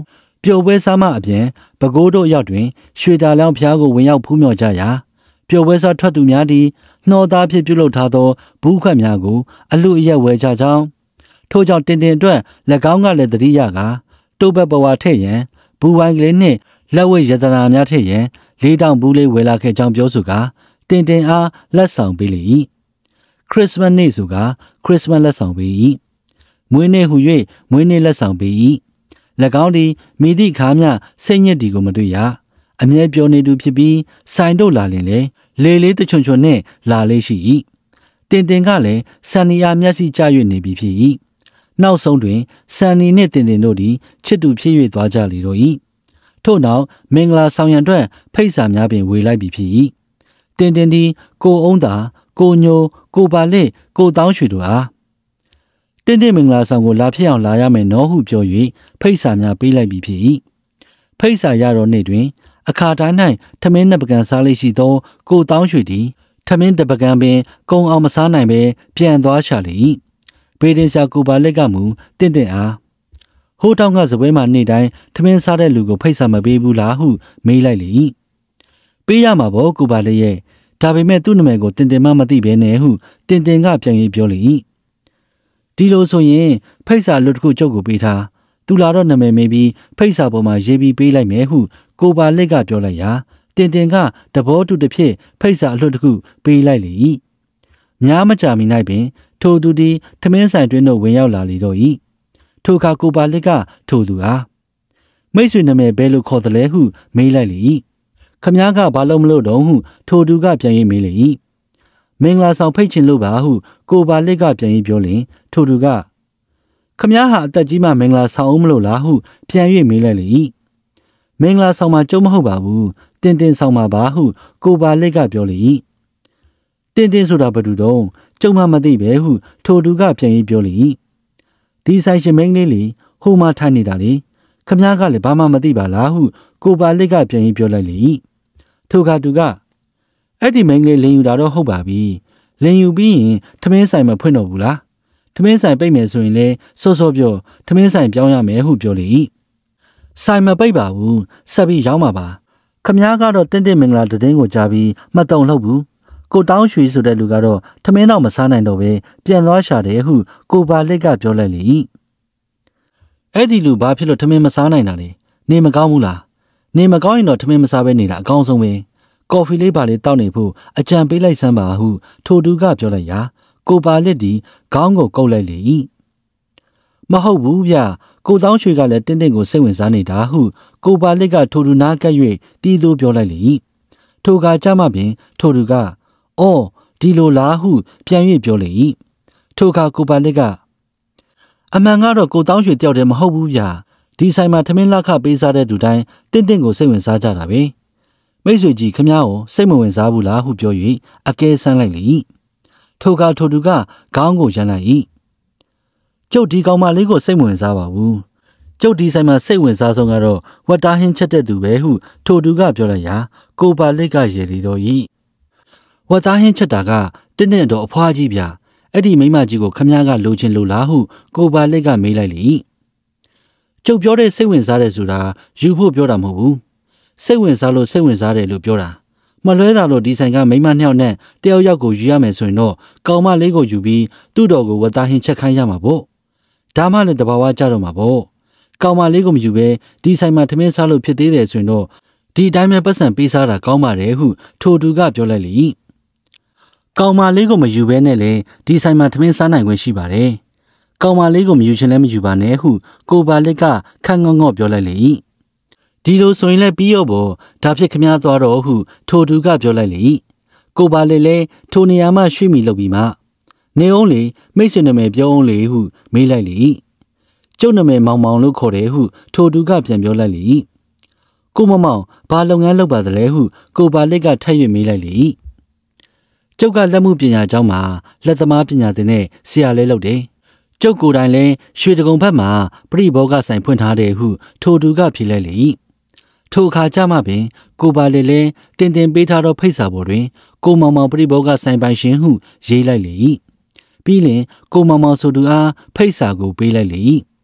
ပျော်ပွဲစားမအပြင်ပဲခူးတို့ရောက်တွင်ရွှေတာလောင်းဖျားကိုဝင်ရောက်ဖူးမြော်ကြရာပျော်ပွဲစားထွက်သူများသည်နှောသားဖြင့်ပြုလုပ်ထားသောဘူးခွက်များကိုအလူအယက်ဝယ်ကြကြောင်းထို့ကြောင့်တင်အတွက်၎င်းကလည်းတတိယကတိုးဘက်ဘဝထည့်ရန်ဘူဝိုင်းကလေးနှင့်လက်ဝဲရတနာများထည့်ရန်လေးတောင်ဘူးလေးဝယ်လာခဲ့ကြောင်းပြောဆိုကာတင်အားလက်ဆောင်ပေးလေ၏ခရစ်စမတ်နေ့ဆိုကာခရစ်စမတ်လက်ဆောင်ပေး၏မွေးနေ့ဟု၍မွေးနေ့လက်ဆောင်ပေး၏၎င်းသည်မိသည့်ခါမျှစိတ်ညစ်ဒီကိုမတွေ့ရအမြဲပြောနေသူဖြစ်ပြီးဆိုင်တို့လာလင်လေလေလေးတချွန်ချွန်နှင့်လာလေးရှိ၏တင်ကလည်းစန်နီယာမျက်စိကျ၍နေပြီဖြစ်၏နောက်ဆုံးတွင်စန်နီနှင့်တင်တို့သည်ချစ်သူဖြစ်၍သွားကြလေတော့၏ထို့နောက်မင်္ဂလာဆောင်ရန်အတွက်ဖိတ်စာများပင်ဝေလိုက်ပြီဖြစ်၏တင်သည်ကိုအုံးသာကိုညိုကိုပါလက်ကိုတောင်းရွှေတို့အားတင်မင်္ဂလာဆောင်ကိုလာဖြစ်အောင်လာရမယ်နော်ဟုပြော၍ဖိတ်စာများပေးလိုက်ပြီဖြစ်၏ဖိတ်စာရတော့နေ့တွင်အခါတိုင်း၌ထမင်းနှစ်ပကံစားလေးရှိသောကိုတောင်းရွှေသည်ထမင်းတစ်ပကံပင်ကုံအောင်မစားနိုင်ပဲပြန်သွားရှာလေ၏ဘေးတင်ရှာကိုပါလက်ကမူတင်အားဟိုးတောင်းကစပွဲမှာနေ့တိုင်းထမင်းစားတဲ့လူကိုဖိတ်စာမပေးဘူးလားဟုမေးလိုက်လေ၏ပေးရမှာပေါ့ကိုပါလက်ရဲ့ဒါပေမဲ့သူ့နာမည်ကိုတင်မမသိဘဲနဲ့ဟုတင်ကပြန်ရေးပြောလေ၏ဒီလိုဆိုရင်ဖိတ်စာလူတစ်ခုကျုပ်ကိုပေးထားသူလာတော့နာမည်မေးပြီးဖိတ်စာပေါ်မှာရေးပြီးပေးလိုက်မယ်ဟုကိုပါလက်ကပြောလိုက်ရာတင်ကတဘောတူတစ်ဖြစ်ဖိတ်စာအလွတ်တစ်ခုပေးလိုက်လေ၏များမကြာမီ၌ပင်ထိုသူသည်ထမင်းဆိုင်တွင်သို့ဝင်ရောက်လာလေတော့၏ထိုအခါကိုပါလက်ကထိုသူအားမိတ်ဆွေနာမည်ဘယ်လိုခေါ်သလဲဟုမေးလိုက်လေ၏ခမားကဘာလို့မလို့တော့ဟုထိုသူကပြန်ရေးမေးလေ၏မင်္ဂလာဆောင်ဖိတ်ချင်လို့ပါဟုကိုပါလက်ကပြန်ရေးပြောလင်ထိုသူကခမားဟာအသက်ကြီးမှမင်္ဂလာဆောင်အောင်မလို့လားဟုပြန်၍မေးလိုက်လေ၏မင်္ဂလာဆောင်မှာကျုံမဟုတ်ပါဘူးတင်ဆောင်မှာပါဟုကိုပါလက်ကပြောလေ၏တင်ဆိုတာဘာတူတော့ကျုံမမသိပဲဟုထိုသူကပြန်ရေးပြောလေ၏ဒီဆိုင်ရှင်မင်းလေးလေဟိုမှာထိုင်နေတာလေခမားကလည်းဘာမှမသိပါလားဟုကိုပါလက်ကပြန်ရေးပြောလိုက်လေ၏ထိုကသူကအဲ့ဒီမင်းလေးလင်ယူတာတော့ဟုတ်ပါပြီလင်ယူပြီးရင်ထမင်းဆိုင်မဖွင့်တော့ဘူးလားထမင်းဆိုင်ပိတ်မယ်ဆိုရင်လေစောပြောထမင်းဆိုင်ပြောင်းရမယ်ဟုပြောလေ၏ဆိုင်မပိတ်ပါဘူးဆက်ပြီးရောင်းပါပါခမားကတော့တင်မင်္ဂလာတည်င်းကိုကြားပြီးမတုံလှုပ်ဘူးကိုတောင်းရွှေဆိုတဲ့လူကတော့ထမင်းတော့မစားနိုင်တော့ပဲပြန်သွားရှာတယ်ဟုကိုပါလက်ကပြောလိုက်လေ၏အဲ့ဒီလူဘာဖြစ်လို့ထမင်းမစားနိုင်တာလဲနေမကောင်းဘူးလားနေမကောင်းရင်တော့ထမင်းမစားဘဲနေတာအကောင်းဆုံးပဲကော်ဖီလေးပါလေးတောက်နေဖို့အကြံပေးလိုက်စမ်းပါဟုထိုသူကပြောလိုက်ရာကိုပါလက်ဒီခေါင်းကိုကုတ်လိုက်လေ၏မဟုတ်ဘူးဗျကိုတောင်းရွှေကလည်းတင်ကိုစိတ်ဝင်စားနေတာဟုကိုပါလက်ကထိုသူနားကပ်၍တီးသိုးပြောလိုက်လေ၏ထိုကကြမှပင်ထိုသူကအော်ဒီလိုလားဟုပြန်၍ပြောလေ၏ထိုကကိုပါလက်ကအမှန်ကတော့ကိုတောင်းရွှေတယောက်တည်းမဟုတ်ဘူးဗျဒီဆိုင်မှာထမင်းလက်ခပေးစားတဲ့သူတိုင်းတင်ကိုစိတ်ဝင်စားကြတာပဲမိတ်ဆွေကြီးခမားကိုစိတ်မဝင်စားဘူးလားဟုပြော၍အကဲဆန်းလိုက်လေ၏ထိုသူကခေါင်းကိုရမ်းလိုက်၏ကျုပ်ဒီကောင်မလေးကိုစိတ်မဝင်စားပါဘူးကျုပ်ဒီဆိုင်မှာစိတ်ဝင်စားဆုံးကတော့ဝတ်တာဟင်းချက်တဲ့သူပဲဟုထိုသူကပြောလိုက်ရာကိုပါလက်ကရေလေတော့၏ဝတ်တာဟင်းချက်တာကတင်းတော့အဖွားကြီးဗျအဲ့ဒီမိမကြီးကိုခမားကလိုချင်လို့လားဟုကိုပါလက်ကမေးလိုက်လေ၏ကျုပ်ပြောတဲ့စိတ်ဝင်စားတယ်ဆိုတာယူဖို့ပြောတာမဟုတ်ဘူးစိတ်ဝင်စားလို့စိတ်ဝင်စားတယ်လို့ပြောတာမလွဲတာလို့ဒီဆိုင်ကမိမနှစ်ယောက်နဲ့တယောက်ယောက်ကိုယူရမယ်ဆိုရင်တော့ကောင်မလေးကိုယူပြီးသူ့တော်ကိုဝတ်သားဟင်းချက်ခိုင်းရမှာပေါ့ဒါမှလည်းတဘာဝကြတော့မှာပေါ့ကောင်မလေးကိုမယူပဲဒီဆိုင်မှာထမင်းစားလို့ဖြစ်သေးတယ်ဆိုရင်တော့ဒီအတိုင်းပဲပတ်စံပေးစားတာကောင်းပါတယ်ဟုထိုသူကပြောလိုက်လေ၏ကောင်မလေးကိုမယူဘဲနဲ့လေဒီဆိုင်မှာထမင်းစားနိုင်ခွင့်ရှိပါတယ်ကောင်မလေးကိုမယူချင်လည်းမယူပါနဲ့ဟုကိုပါလက်ကခန့်ငေါ့ပြောလိုက်လေ၏ဒီလိုဆိုရင်လည်းပြီးရောပေါ့ဒါဖြစ်ခမားသွားတော့ဟုထိုသူကပြောလိုက်လေ၏ကိုပါလေလဲထိုနေရာမှရွှေ့မိလုပ်ပြီးမှနေအောင်လေမိတ်ဆွေနာမည်ပြောအောင်လေဟုမေးလိုက်လေ၏ကျုပ်နာမည်မောင်မောင်လို့ခေါ်တယ်ဟုထိုသူကပြန်ပြောလိုက်လေ၏ကိုမောင်ဘာလုပ်ငန်းလုပ်ပါသလဲဟုကိုပါလက်ကထပ်၍မေးလိုက်လေ၏ကျုပ်ကလက်မှုပညာကျောင်းမှာလက်သမားပညာသင်နဲ့ဆရာလဲလုပ်တယ်ကျုပ်ကိုယ်တိုင်လဲရွှေတကုံဘက်မှာပရိဘောဂဆိုင်ဖွင့်ထားတယ်ဟုထိုသူကဖြေလိုက်လေ၏ထိုအခါကျမှပင်ကိုပါလေလဲတင်ပေးထားသောဖိတ်စာပေါ်တွင်ကိုမောင်ပရိဘောဂဆိုင်ပိုင်ရှင်ဟုရေးလိုက်လေ၏ပြီးလင်ကိုမောင်ဆိုသူအားဖိတ်စာကိုပေးလိုက်လေ၏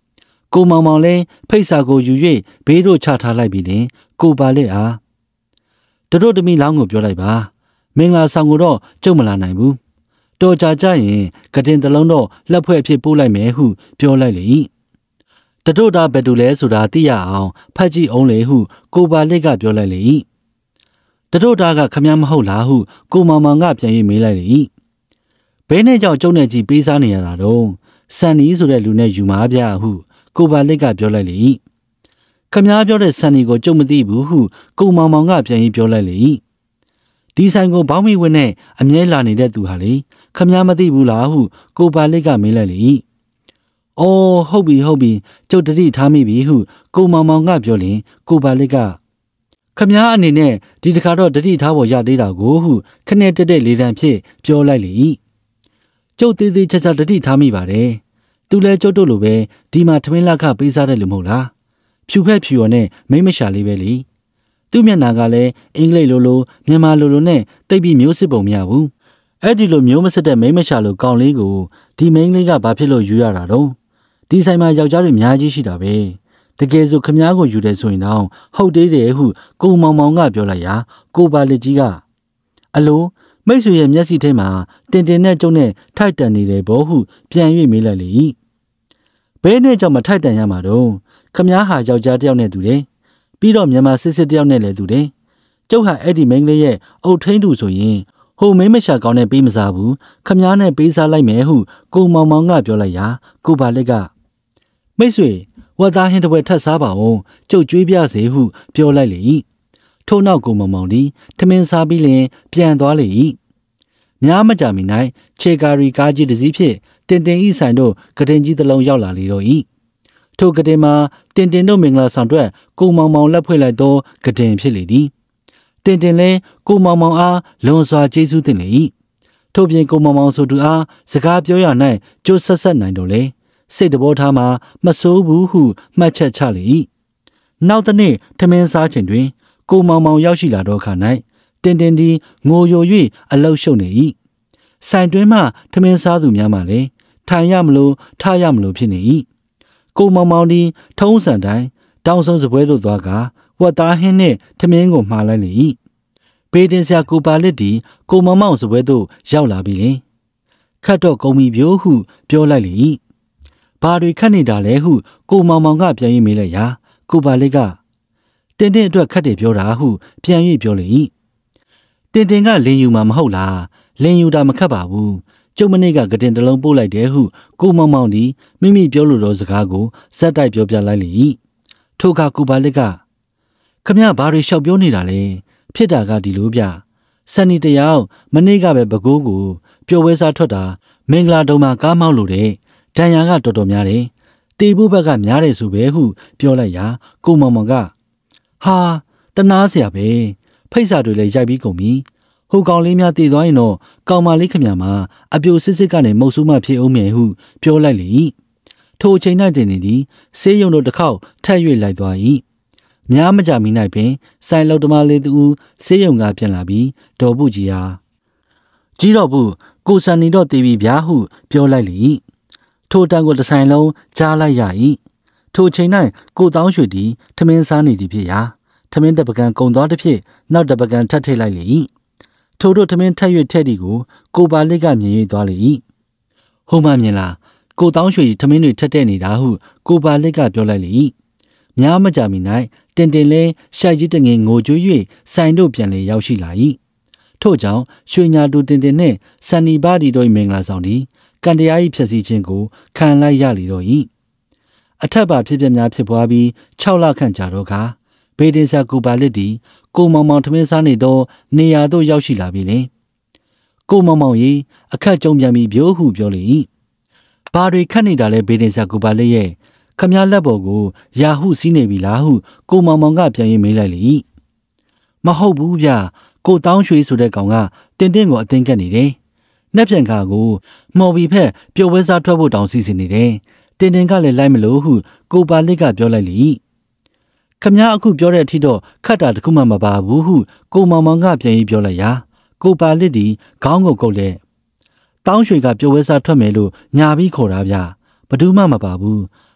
ကိုမောင်မောင်လည်းဖိတ်စာကိုယူ၍ဘေးတို့ချထားလိုက်ပြီးရင်ကိုပါလက်အားတို့သမီးလောင်းကိုပြောလိုက်ပါမင်္ဂလာဆောင်ကိုတော့ကျုပ်မလာနိုင်ဘူးတော်ကြကြရင်ကတင်တလုံးတော့လက်ဖွဲ့အဖြစ်ပို့လိုက်မယ်ဟုပြောလိုက်လေတို့တာဘယ်သူလဲဆိုတာသိရအောင်ဖတ်ကြည့်အောင်လေဟုကိုပါလက်ကပြောလိုက်လေတို့တာကခမည်းမဟုတ်လားဟုကိုမောင်မောင်ကပြန်၍မေးလိုက်လေဘဲနဲ့ကြောင့်ကျုံနဲ့ကြီးပေးစားနေရတာတော့စန်နီဆိုတဲ့လူနဲ့ယူမားပြဟုကိုပါလက်ကပြောလိုက်လေခမည်းပြောတဲ့စန်နီကိုကျုံမသိဘူးဟုကိုမောင်မောင်ကပြန်၍ပြောလိုက်လေဒီဆိုင်ကိုဘောင်းမီဝင်းနဲ့အမြဲလာနေတဲ့သူဟာလေခမည်းမသိဘူးလားဟုကိုပါလက်ကမေးလိုက်လေအော်ဟုတ်ပြီကျုပ်တတိထားမိပြီဟုကိုမောင်မောင်ကပြောရင်ကိုပါလက်ကခမည်းအနေနဲ့ဒီတခါတော့တတိထားဖို့ရသေးတာကိုဟုခနဲ့တက်တဲ့လေတံဖြစ်ပြောလိုက်လေကျုပ်သေးသေးချာချာတတိထားမိပါတယ်သူလဲကျုပ်တို့လိုပဲဒီမှာထမင်းလက်ခပေးစားတဲ့လူမဟုတ်လားဖြူဖက်ဖြူရော်နဲ့မိမရှာလေးပဲလေသူ့မျက်နှာကလည်းအင်္ဂလိပ်လိုမြန်မာလိုနဲ့တိတ်ပြီးမျိုးစစ်ပုံမရဘူးအဲ့ဒီလိုမျိုးမစစ်တဲ့မိမရှာလိုကောင်းလေးကိုဒီမိန်းလေးကဘာဖြစ်လို့ယူရတာတော့ဒီဆိုင်မှာယောက်ျားတွေအများကြီးရှိတာပဲတကယ်ဆိုခမားကိုယူတယ်ဆိုရင်တော့ဟုတ်သေးတယ်ဟုကိုမောင်မောင်ကပြောလိုက်ရာကိုပါလက်ကြီးကအလိုမိတ်ဆွေရဲ့မျက်စိထဲမှာတင်တင်နဲ့ကျုံနဲ့ထိုက်တန်နေတယ်ဘောဟုပြန်၍မေးလိုက်လေဘဲနဲ့ကြောင့်မထိုက်တန်ရမှာတော့ခမားဟာယောက်ျားတစ်ယောက်နဲ့တူတယ်ပြီးတော့မြန်မာစစ်စစ်တစ်ယောက်နဲ့လည်းတူတယ်ကျုပ်ဟာအဲ့ဒီမိန်းကလေးရဲ့အုတ်ထိန်သူဆိုရင်ဟိုမိန်းမရှာကောင်းနဲ့ပေးမစားဘူးခမားနဲ့ပေးစားလိုက်မယ်ဟုကိုမောင်မောင်ကပြောလိုက်ရာကိုပါလက်ကမိတ်ဆွေဝတ်သားဟင်းတစ်ပွဲထပ်စားပါအောင်ကျုပ်ကြွေးပြစေဟုပြောလိုက်လေထို့နောက်ကိုမောင်မောင်ဒီထမင်းစားပြီးလင်ပြန်သွားလေများမကြမီ၌ခြေကာရီကားကြီးတစ်စီးဖြင့်တင်တင်ဤဆိုင်တို့ကတင်ကြီးတစ်လုံးရောက်လာလေတော့ထိုကတင်မှာတင်တင်တို့မင်္ဂလာဆောင်အတွက်ကိုမောင်မောင်လက်ဖွဲ့လိုက်သောကတင်ဖြစ်လေသည်တင်တင်လဲကိုမောင်မောင်အားလွန်စွာကျေးဇူးတင်လေထို့ပြင်ကိုမောင်မောင်ဆိုသူအားစကားပြောရ၌ကြိုးဆက်နိုင်တော့လေစိတ်တဘောထားမှာမဆိုးဘူးဟုမှတ်ချက်ချလေနောက်တစ်နေ့ထမင်းစားချိန်တွင်ကိုမောင်မောင်ရောက်ရှိလာတော့ခါ၌တင်တင်ဒီငိုယို၍အလောက်ရှုပ်နေဆိုင်တွင်မှထမင်းစားသူများမှလည်းထိုင်ရမလို့ထားရမလို့ဖြစ်နေကိုမောင်မောင်ဒီထုံးစံတိုင်းတောင်ဆုံးစပွဲတို့သွားကဝတ်သားဟင်းနှင့်ထမင်းကိုမှားလိုက်လေဘေးတင်ဆရာကိုပါလစ်ဒီကိုမောင်မောင်စပွဲသို့ရောက်လာပြီလေခတ်တော့ကုန်ပြီပြိုးဟုပြောလိုက်လေဘာတွေခတ်နေတာလဲဟုကိုမောင်မောင်ကပြန်၍မေးလိုက်ရာကိုပါလစ်ကတင်တင်အတွက်ခတ်တယ်ပြောတာဟုပြန်၍ပြောလေတင်တင်ကလင်းယူမှာမဟုတ်လားလင်းယူတာမခတ်ပါဘူးကျုပ်မနေ့ကကတင်တလုံးပို့လိုက်တယ်ဟုကိုမောင်မောင်ဒီမိမိပြောလို့တော့စကားကိုဇက်တိုက်ပြောပြလိုက်လေထိုကကိုပါလစ်ကခမရဘာတွေလျှောက်ပြောနေတာလဲဖြစ်တာကဒီလိုပြစနေတယောက်မနေ့ကပဲပဲကိုးကိုပျော်ဝဲစားထွက်တာမင်္ဂလာတုံမှာကားမောင်းလို့တဲ့တန်ရာကတော်တော်များတယ်တေဖို့ဘက်ကများတယ်ဆိုပဲဟုပြောလိုက်ရာကိုမောင်မောင်ကဟာတနာเสียပဲဖိတ်စာတွေလည်းရိုက်ပြီးကုန်ပြီဟိုကောင်လေးများတည်သွားရင်တော့ကောင်မလေးခမရမှာအပြိုစစ်စစ်ကနေမုတ်ဆိုးမှဖြစ်အောင်မယ်ဟုပြောလိုက်လေထိုအချိန်၌တင်နေသည်ဆေးရုံတို့တစ်ခေါက်ထပ်၍လိုက်သွားများမကြမီ၌ပင်ဆိုင်လောက်တမလေးသူဆေးရုံကပြန်လာပြီးဒေါ်ပုကြီးဟာကြီးတော့ဘူးကိုစံနေတော့တည်ပြီဗျာဟုပြောလိုက်လေထိုတန်ကိုတဆိုင်လုံးကြားလိုက်ရထိုအချိန်၌ကိုတောင်းရွှေသည်ထမင်းစားနေသည်ဖြစ်ရာထမင်းတပကံကုံသွားသည်ဖြစ်နောက်တပကံထပ်ထိတ်လိုက်လေထိုတို့ထမင်းထက်၍ထဲ့သည်ကိုပါလစ်ကမြင်၍သွားလေဟိုမှမြင်လားကိုတောင်းရွှေထမင်းတွေထက်တဲ့နေတာဟုကိုပါလစ်ကပြောလိုက်လေများမကြမီ၌တင်တင်လဲရှိုက်ကြီးတငင်ငိုကြွေး၍ဆိုင်တို့ပြန်လေရောက်ရှိလာထို့ကြောင့်ရွှေညာတူတင်တင်နှင့်စန်နီပါဒီတို့မင်္ဂလာဆောင်သည်ကန်တရား၏ဖြစ်စီခြင်းကိုခံလိုက်ရလေတော့အထက်ပါဖြစ်ပြများဖြစ်ပွားပြီး6လခန့်ကြာတော့ခါဘေးတင်ဆာကိုပါလစ်ဒီကိုမောင်မောင်ထမင်းစားနေသောနေရာသို့ရောက်ရှိလာပြီလေကိုမောင်မောင်ရေအခက်ကြုံပြန်ပြီးပြိုးဟုပြောလေဘာတွေခတ်နေတာလဲဘေးတင်ဆာကိုပါလစ်ရဲ့ခမရလက်ပေါ်ကိုယာဟုစီးနေပြီလားဟုကိုမောင်မောင်ကပြန်ရင်မေးလိုက်လေမဟုတ်ဘူးဗျကိုတောင်းရွှေဆိုတဲ့ကောင်ကတင်တင်ကိုအတင်းကက်နေတယ်နှက်ပြန်ခါကိုမော်ဘီဖက်ပျော်ဝဲစားထွက်ဖို့တောင်းစီစဉ်နေတယ်တင်တင်ကလည်းလိုက်မလို့ဟုကိုပါလစ်ကပြောလိုက်လေခမရအခုပြောတဲ့အထိတော့ခတ်တာတခုမှမပါဘူးဟုကိုမောင်မောင်ကပြန်ပြီးပြောလိုက်ရာကိုပါလစ်ဒီခေါင်းကိုကုတ်လက်တောင်းရွှေကပျော်ဝဲစားထွက်မယ်လို့ညာပြီးခေါ်တာဗျဘယ်သူမှမပါဘူး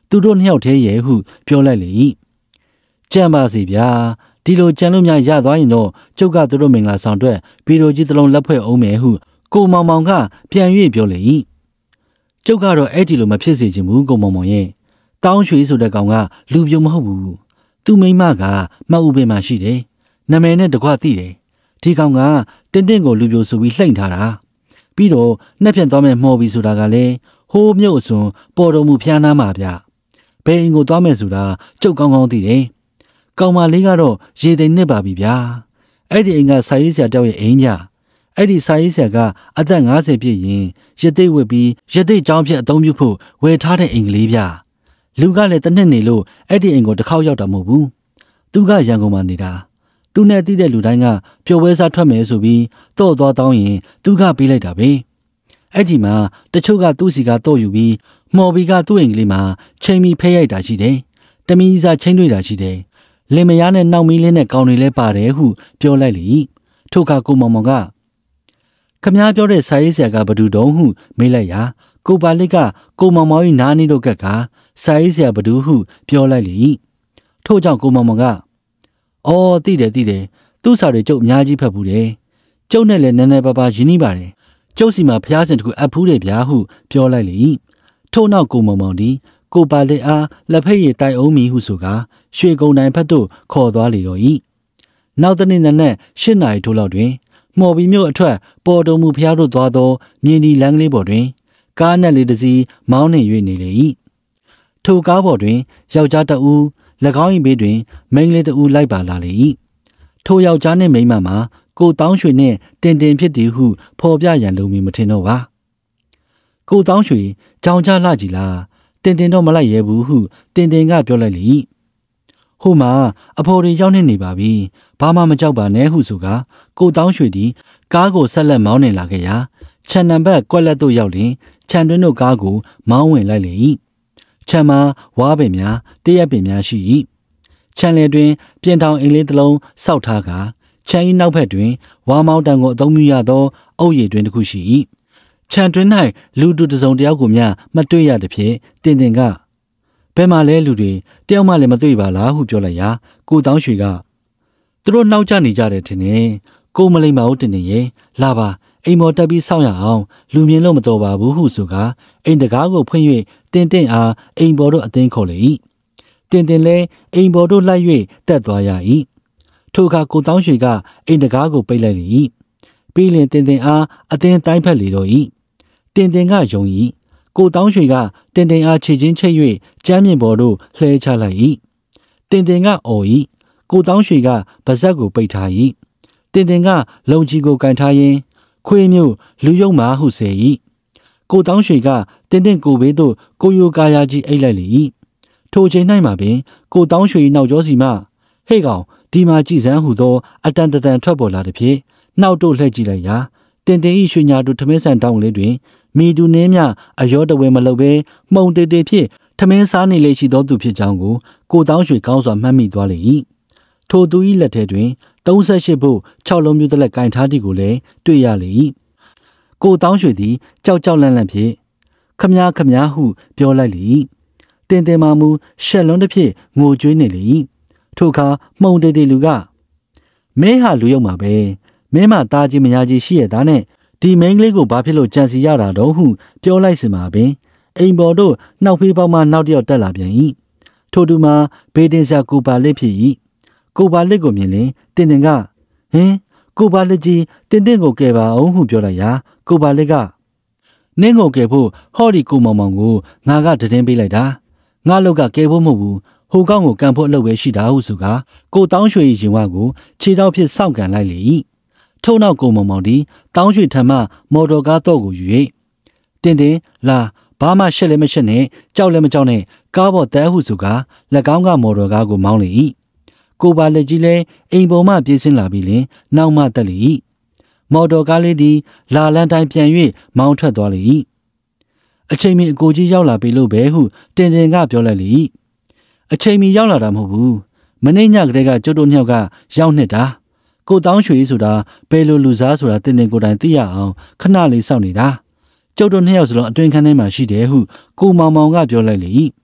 သူတို့နှစ်ယောက်တည်းရဲ့ဟုပြောလိုက်လေ၏ကြံပါစီဗျာဒီလိုကြံလို့များရသွားရင်တော့ကျုပ်ကသူတို့မင်္ဂလာဆောင်အတွက်ဗီဒီယိုကြီးတစ်လုံးလက်ဖွဲ့အောင်မယ်ဟုကိုမောင်မောင်ကပြန်၍ပြောလေ၏ကျုပ်ကတော့အဲ့ဒီလိုမဖြစ်စေချင်ဘူးကိုမောင်မောင်ရဲ့တောင်းရွှေဆိုတဲ့ကောင်ကလူပြုံမဟုတ်ဘူးသူ့မိန်းမကမှတ်ဥပင်မှရှိတယ်နာမည်နဲ့တကွသိတယ်ဒီကောင်ကတင်းတင်းကိုလူပြိုဆိုပြီးလှိမ့်ထားတာပြီးတော့နှက်ဖြန့်သွားမဲ့မှော်ပြီးဆိုတာကလည်းဟိုးမြို့အစွန်ပေါ်တော်မူဖျားနာမှာဗျဘယ်အိမ်ကိုသွားမယ်ဆိုတာကျုပ်ကောင်းကောင်းသိတယ်ကောင်မလေးကတော့ရေသိမ့်နစ်ပါပြီဗျာအဲ့ဒီအိမ်ကစာရေးဆရာတယောက်ရဲ့အိမ်ဗျအဲ့ဒီစာရေးဆရာကအသက်50ပြည့်ရင်ရသိဝတ်ပြီးရသိကျောင်းဖြစ်အသုံးပြုဖို့ဝယ်ထားတဲ့အိမ်ကလေးဗျလူကလည်းတစ်နှစ်နေလို့အဲ့ဒီအိမ်ကိုတစ်ခေါက်ရောက်တာမဟုတ်ဘူးသူကရန်ကုန်မှာနေတာသူနဲ့တည်တဲ့လူတိုင်းကပျော်ပွဲစားထွက်မယ်ဆိုပြီးတော့သွားတောင်းရင်သူကပေးလိုက်တာပဲအဲ့ဒီမှာတချို့ကသူ့စီကတော့ယူပြီးမော်ဘီကသူ့အိမ်ကလေးမှာချိန်ပြီးဖဲရိုက်တာရှိတယ်တမီးစားချိန်တွေ့တာရှိတယ်လင်မယားနဲ့နောက်မီးလေးနဲ့ကောင်းတွေလဲပါတယ်ဟုပြောလိုက်လေထို့ခါကိုမောင်မောင်ကခမည်းပြောတဲ့စာရေးဆရာကဘသူတုံးဟုမေးလိုက်ရာကိုပါလစ်ကကိုမောင်မောင်၏နားနီးတို့ကစာရေးဆရာဘသူဟုပြောလိုက်လေထို့ကြောင့်ကိုမောင်မောင်ကအော်သိတယ်သူ့စာတွေကျုပ်အများကြီးဖတ်ဘူးတယ်ကျုပ်နဲ့လည်းနည်းနည်းပါးပါးရင်းနှီးပါတယ်ကျုပ်စီမှာဖျားစင်တခုအပ်ဖူးတယ်ဗျာဟုပြောလိုက်လေထို့နောက်ကိုမောင်မောင်ဒီကိုပါလစ်အားလက်ဖက်ရည်တိုက်အောင်မီဟုဆိုကာရွှေကုံတိုင်ဖက်သို့ခေါ်သွားလေတော့နောက်တနေ့နက်8 နာရီထိုးလောက်တွင်မော်ဘီမြို့အထက်ပေါ်တော်မူဖျားတို့သွားသောမြင်းဒီလမ်းကလေးပေါ်တွင်ကားနဲ့လေးတစ်စီးမောင်းနှင်၍နေလေထိုကားပေါ်တွင်ယောက်ျားတဦး၎င်း၏ဘေးတွင်မိန်းကလေးတဦးလိုက်ပါလာလေထိုယောက်ျားနှင့်မိန်းမမှာကိုတောင်းရွှေနှင့်တင်ဖြစ်သည်ဟုဖော်ပြရန်လုံမီမထင်တော့ပါကိုတောင်းရွှေကြောင်ကြလှကြည်လားတင်တော့မလိုက်ရဲဘူးဟုတင်ကပြောလိုက်လေဟိုမှာအဖော်တွေရောက်နေပါပြီဘာမှမကြောက်ပါနဲ့ဟုဆိုကကိုတောင်းရွှေသည်ကားကိုဆက်လက်မောင်းနေလာခဲ့ရာခြံနံပါတ်ကွက်လက်သို့ရောက်လျင်ခြံတွင်းတို့ကားကိုမောင်းဝင်လိုက်လေခြံမှာဝါးပင်များတရက်ပင်များရှိခြံလေတွင်ပြင်ထောင်အိမ်လေးတစ်လုံးစောက်ထားကာခြံ၏နောက်ဘက်တွင်ဝါမောင်းတံကိုအသုံးပြုရသောအုပ်ရည်တွင်တစ်ခုရှိခြံတွင်၌လူတူတစ်စုံတစ်ယောက်ကိုမျှမတွေ့ရသည်ဖြင့်တင်ကဘယ်မှာလဲလူတွေတယောက်မှလည်းမတွေ့ပါလားဟုပြောလိုက်ရာကိုတောင်းရွှေကသူတို့နှောက်ချနေကြတယ်ထင်တယ်ကိုမလိမ္မာဦးတင်ရဲ့လာပါအိမ်မော်တက်ပြီးစောင့်ရအောင်လူမြင်လို့မတော်ပါဘူးဟုဆိုကအိမ်တကားကိုဖွင့်၍တင်အားအိမ်ပေါ်တို့အသင်းခေါ်လေတင်လဲအိမ်ပေါ်တို့လိုက်၍တက်သွားရထိုအခါကိုတောင်းရွှေကအိမ်တကားကိုပိတ်လိုက်လေပြီးလင်တင်အားအသင်းတိုင်းဖက်လေတော့တင်ကယုံကိုတောင်းရွှေကတင်အားခြေချင်းချိတ်၍ကျမ်းမြင့်ပေါ်တို့လှဲချလိုက်တင်ကအော်ကိုတောင်းရွှေကပါဇက်ကိုပိတ်ထားတင်ကလုံကြီးကိုကန်ထားရင်းခွေးမျိုးလူယုံမာဟုဆယ်ကိုတောင်းရွှေကတင်ကိုဘေးသို့ကိုယိုကာယာကြီးအိတ်လိုက်လေထိုချိန်၌မှာပင်ကိုတောင်းရွှေနောက်ကျောစီမှဟေ့ကောင်ဒီမှာကြည်စမ်းဟုသောအတန်ထွက်ပေါ်လာသည်ဖြင့်နောက်တို့လှည့်ကြည့်လိုက်ရာတင်ဤရွှေညာတို့ထမင်းဆန်တောင်းလေးတွင်မိတူနှင်းမြအယောတဝဲမလုပ်ဘဲမှုံတေဖြင့်ထမင်းစားနေလေရှိသောသူဖြစ်ကြောင်းကိုတောင်းရွှေကောင်းစွာမှတ်မိသွားလေထိုသူ၏လက်ထဲတွင်38ဖို့6လုံးမျိုးတစ်လက်ကင်ထားသည်ကိုလည်းတွေ့ရလေကိုတောင်းရွှေသည်ကြောက်လန့်ဖြင့်ခမည်းဟုပြောလိုက်လေတင်မာမူရှက်လွန်းတစ်ဖြင့်ငိုကြွေးနေလေထိုအခါမှုံတေလူကမင်းဟာလူယုံမှာပဲမင်းမသားကြီးမယားကြီးရှိရတာနဲ့ဒီမိန်းကလေးကိုဘာဖြစ်လို့ကြံစီရတာတော့ဟုပြောလိုက်စမှာပင်အိမ်ပေါ်တို့နှောက်ဖေးပေါက်မှနောက်တယောက်တက်လာပြန်ထို့သူမှာဘေးတင်ဆရာကိုပါလစ်ဖြစ်ကိုပါလစ်ကိုမြင်လင်တင်ကဟင်ကိုပါလစ်ကြီးတင်ကိုကယ်ပါအောင်ဟုပြောလိုက်ရာကိုပါလစ်ကနင်းကိုကယ်ဖို့ဟောဒီကိုမောင်မောင်ကိုငါကတည်င်းပေးလိုက်တာငါလောက်ကကယ်ဖို့မဟုတ်ဘူးဟိုကောင်းကိုကန်ဖို့အလုပ်ပဲရှိတာဟုဆိုကကိုတောင်းရွှေရင်ဝါကိုခြေထောက်ဖြင့်စောင့်ကန်လိုက်လေထို့နောက်ကိုမောင်မောင်ဒီတောင်းရွှေထံမှမော်တော်ကားတော့ကိုယူ၍တင်လာဘာမှရှက်လည်းမရှက်နဲ့ကြောက်လည်းမကြောက်နဲ့ကားပေါ်တဲဟုဆိုက၎င်းကမော်တော်ကားကိုမောင်းလေကိုပါလက်ကြီးလဲအိမ်ပေါ်မှပြေးဆင်းလာပြီးလင်နောက်မှတက်လေမော်တော်ကားလေးသည်လာလန်းတိုင်းပြန်၍မောင်းထွက်သွားလေအချိန်မီအကိုကြီးရောက်လာပြီလို့ပဲဟုတင်ကပြောလိုက်လေအချိန်မီရောက်လာတာမဟုတ်ဘူးမနေ့ညကတည်းကကျုပ်တို့နှစ်ယောက်ကရောက်နေတာကိုတောင်းရွှေဆိုတာဘယ်လိုလူစားဆိုတာတင်ကိုယ်တိုင်သိရအောင်ခဏလေးစောင့်နေတာကျုပ်တို့နှစ်ယောက်စလုံးအတွင်ခန်းထဲမှာရှိတယ်ဟုကိုမောင်မောင်ကပြောလိုက်လေ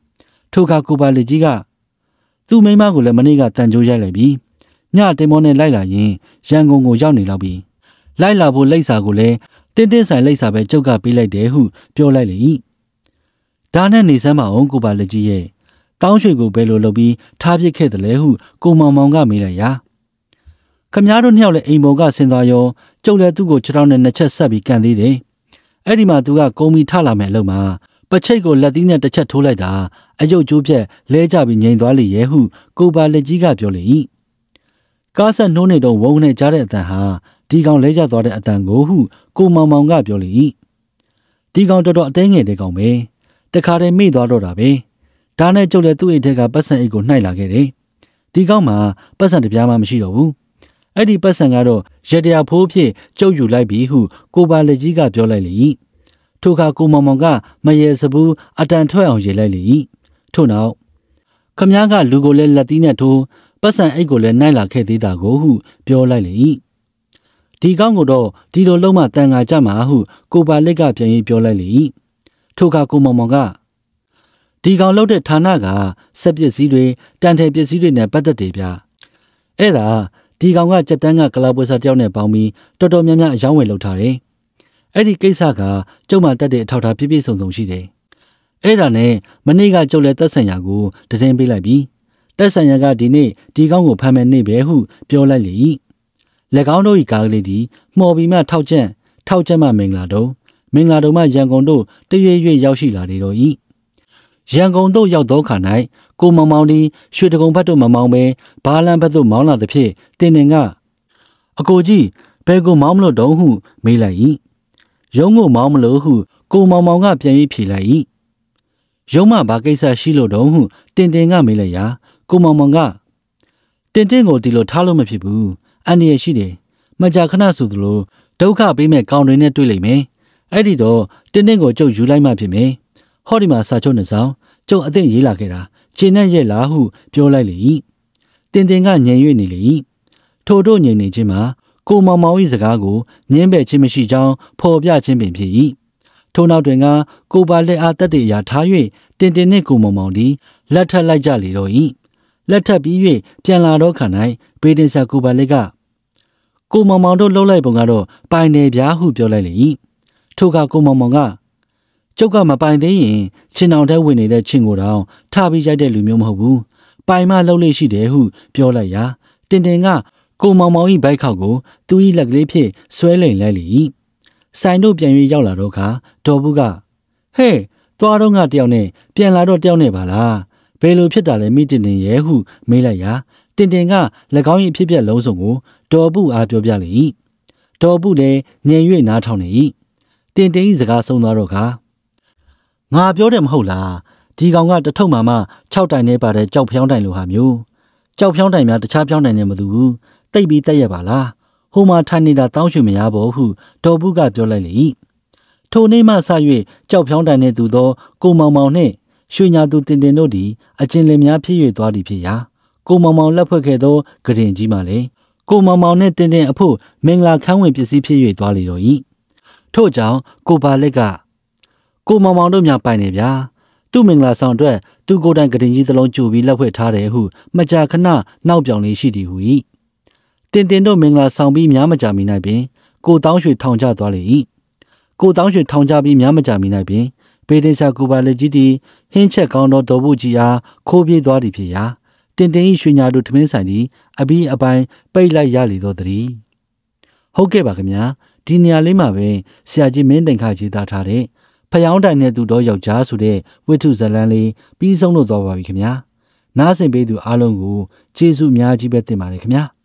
ထိုအခါကိုပါလက်ကြီးကသူ့မိမကိုလည်းမနေ့ကတန်ကြိုးရိုက်လိုက်ပြီးညတင်မောနဲ့လိုက်လာရင်ရန်ကုန်ကိုရောက်နေတော့ပြီလိုက်လာဖို့လိပ်စာကိုလည်းတင်းဆိုင်လိပ်စာပဲကျုပ်ကပေးလိုက်တယ်ဟုပြောလိုက်လေ၏ဒါနဲ့နေစမ်းမအောင်ကိုပါလက်ကြီးရဲ့တောင်းရွှေကိုဘယ်လိုလုပ်ပြီးထားပစ်ခဲ့တယ်လဲဟုကိုမောင်မောင်ကမေးလိုက်ရာခမည်းတော်နှစ်ယောက်လည်းအိမ်ပေါ်ကဆင်းသွားရောကျုပ်လည်းသူ့ကိုခြေထောက်နဲ့နှစ်ချက်ဆက်ပြီးကန်သေးတယ်အဲ့ဒီမှာသူကကုန်းပြီးထလာမယ်အလုပ်မှာပချိတ်ကိုလက်သီးနဲ့တစ်ချက်ထိုးလိုက်တာအယုတ်ကျိုးပြက်လဲကျပြီးငြိမ်သွားလေရဲ့ဟုကိုပါလက်ကြီးကပြောလေ၏ကားဆက်နှိုးနေတော့ဝုန်းနဲ့ကြားတဲ့အတန်ဟာဒီကောင်လဲကျသွားတဲ့အတန်ကိုဟုကိုမောင်မောင်ကပြောလေ၏ဒီကောင်တော်တော်အသေးငယ်တဲ့ကောင်ပဲတခါတည်းမိသွားတော့တာပဲဒါနဲ့ကျုပ်လည်းသူ့အိတ်ထဲကပတ်စံအိတ်ကိုနှိုက်လာခဲ့တယ်ဒီကောင်မှာပတ်စံတစ်ပြားမှမရှိတော့ဘူးအဲ့ဒီပတ်စံကတော့ရတရားဖိုးဖြစ်ကျုပ်ယူလိုက်ပြီဟုကိုပါလက်ကြီးကပြောလိုက်လေ၏ထိုအခါကိုမောင်မောင်ကမရေစဘူးအတန်ထွက်အောင်ရေလိုက်လေ၏ထို့နောက်ခမည်းကလူကိုလည်းလက်သီးနဲ့ထိုးပတ်စံအိတ်ကိုလည်းနှိုက်လာခဲ့သေးတာကိုဟုပြောလိုက်လေ၏ဒီကောင်ကတော့ဒီလိုလုံးမတန်ငါကြမှာဟုကိုပါလက်ကပြန်ရေးပြောလိုက်လေ၏ထိုအခါကိုမောင်မောင်ကဒီကောင်လှုပ်တဲ့ဌာနကစက်ပစ္စည်းတွေတန်ထည်ပစ္စည်းတွေနဲ့ပတ်သက်တယ်ဗျအဲ့ဒါဒီကောင်ကကြက်တန်းကကလာပွဲစားတယောက်နဲ့ပေါင်းပြီးတော်တော်များများအယောင်းဝယ်လုပ်ထားတယ်အဲ့ဒီကိစ္စကကျုပ်မှတက်တဲ့အထောက်အထားပြည့်ပြည့်စုံစုံရှိတယ်အဲ့ဒါနဲ့မနေ့ကကျုပ်လည်းတက်ဆန်ရကိုတည်င်းပေးလိုက်ပြီးတက်ဆန်ရကဒီနေ့ဒီကောင်ကိုဖမ်းမယ်နေပဲဟုပြောလိုက်လေ၏လက်ကောင်းတို့ဤကားကလေးဒီမှော်ပြီးမှထောက်ချက်မှမင်္ဂလာတုံမှရန်ကုန်တို့တရွေ့ရွေ့ရောက်ရှိလာနေတော့၏ရန်ကုန်တို့ရောက်သောခါ၌ကိုမောင်မောင်ဒီရွှေတကုံဘက်တို့မမောင်းပဲဘာလန်ဘက်သို့မောင်းလာသည်ဖြင့်တင်ကအကိုကြီးဘယ်ကိုမောင်းမလို့တုံးဟုမေးလိုက်၏ရုံးကိုမောင်းမလို့ဟုကိုမောင်မောင်ကပြန်ပြီးဖြေလိုက်၏ရုံးမှဘာကိစ္စရှိလို့တုံးဟုတင်ကမေးလိုက်ရာကိုမောင်မောင်ကတင်ကိုဒီလိုထားလို့မဖြစ်ဘူးအန္တရာယ်ရှိတယ်မကြာခဏဆိုသလိုဒုက္ခပေးမဲ့ကောင်တွေနဲ့တွေ့လိမ့်မယ်အဲ့ဒီတော့တင်ကိုကျုပ်ယူလိုက်မှဖြစ်မယ်ဟောဒီမှာစာချုပ်နှစ်စောင်းကျုပ်အသိရေးလာခဲ့တာခြေနဲ့ရဲ့လားဟုပြောလိုက်လေ၏တင်ကငြိမ်၍နေလေ၏ထို့တို့ငြိမ်နေခြင်းမှာကိုမောင်မောင်၏စကားကိုငင်းပယ်ခြင်းမရှိကြောင်းဖော်ပြခြင်းပင်ဖြစ်၏ထို့နောက်တွင်ကကိုပါလက်အားတက်တဲ့အရာထား၍တင်နှင့်ကိုမောင်မောင်သည်လက်ထပ်လိုက်ကြလေတော့၏လက်ထပ်ပြီး၍ပြန်လာတော့ခါ၌ဘေးတင်ဆာကိုပါလက်ကကိုမောင်မောင်တို့လှုပ်လိုက်ပုံကတော့ပိုင်နေပြားဟုပြောလိုက်လေ၏ထို့ကကိုမောင်မောင်ကကျုပ်ကမပိုင်သေးရင်ချင်းအောင်ထဲဝင်နေတဲ့ချင်းကိုတောင်ထပြီးရိုက်တဲ့လူမျိုးမဟုတ်ဘူးပိုင်မလှုပ်လို့ရှိတယ်ဟုပြောလိုက်ရာတင်ကကိုမောင်မောင်၏ဘိုက်ခေါက်ကိုသူ၏လက်ကလေးဖြင့်ဆွဲလိန်လိုက်လေ၏ဆိုင်တို့ပြန်၍ရောက်လာတော့ခါဒေါ်ဘူးကဟဲ့သွားတော့ငါတယောက်နဲ့ပြန်လာတော့တယောက်နဲ့ပါလားဘယ်လိုဖြစ်တာလဲမိတင်ရဲ့ဟုမေးလိုက်ရာတင်က၎င်း၏အဖြစ်ပြက်လုံးစုံကိုဒေါ်ဘူးအားပြောပြလေ၏ဒေါ်ဘူးလည်းငြိမ်၍နားထောင်နေ၏တင်၏စကားဆုံးသွားတော့ခါငါပြောတယ်မဟုတ်လားဒီကောင်ကတထုပ်မှ6တိုင်နဲ့ပါတဲ့ကြောက်ဖြောင်းတိုင်လိုဟာမျိုးကြောက်ဖြောင်းတိုင်များတခြားဖြောင်းတိုင်နဲ့မတူဘူးတိတ်ပြီးတက်ရပါလားဟိုမှာထိုင်နေတာတောင်းရွှေမရပါဘူးဟုဒေါ်ဘူးကပြောလိုက်လေ၏ထိုနေ့မှစ၍ကြောက်ဖြောင်းတိုင်နဲ့တူသောကိုမောင်မောင်နှင့်ရွှေညာသူတင်တို့သည်အကျဉ်လင်များဖြစ်၍သွားသည်ဖြစ်ရာကိုမောင်မောင်လက်ဖွဲ့ခဲ့သောဂရင်ကြီးမှလည်းကိုမောင်မောင်နှင့်တင်အဖို့မင်္ဂလာခန်းဝင်ပစ္စည်းဖြစ်၍သွားလေတော့၏ထို့ကြောင့်ကိုပါလက်ကကိုမောင်မောင်တို့များပိုင်နေဗျာသူ့မင်္ဂလာဆောင်အတွက်သူကိုယ်တိုင်ဂရင်ကြီးတစ်လုံးကြိုပြီးလက်ဖွဲ့ထားတယ်ဟုမကြာခဏနောက်ပြောင်လေးရှိသည်ဟု၏တင်တို့မင်္ဂလာဆောင်ပြီးများမကြာမီ၌ပင်ကိုတောင်းရွှေထောင်ချသွားလေ၏ကိုတောင်းရွှေထောင်ချပြီးများမကြာမီ၌ပင်ပေတင်ဆာကိုပါလက်ကြီးသည်ဟင်းချက်ကောင်းသောဒေါ်ဘူးကြီးအားခိုးပြေးသွားသည်ဖြစ်ရာတင်၏ရွှေညာတို့ထမင်းဆိုင်သည်အပြီးအပိုင်းပိတ်လိုက်ရလေသောတည်းဟုတ်ကဲ့ပါခင်ဗျာဒီနေရာလေးမှာပဲဆရာကြီးမင်းတင်ခါကြီးသားထားတဲ့ဖျောင်းတိုင်တဲ့သူတော်ယောက်ျားဆိုတဲ့ဝိထုဇလန်းလေးပြီးဆုံးလို့သွားပါပြီခင်ဗျာနားဆင်ပေးသူအားလုံးကိုကျေးဇူးအများကြီးပဲတင်ပါတယ်ခင်ဗျာ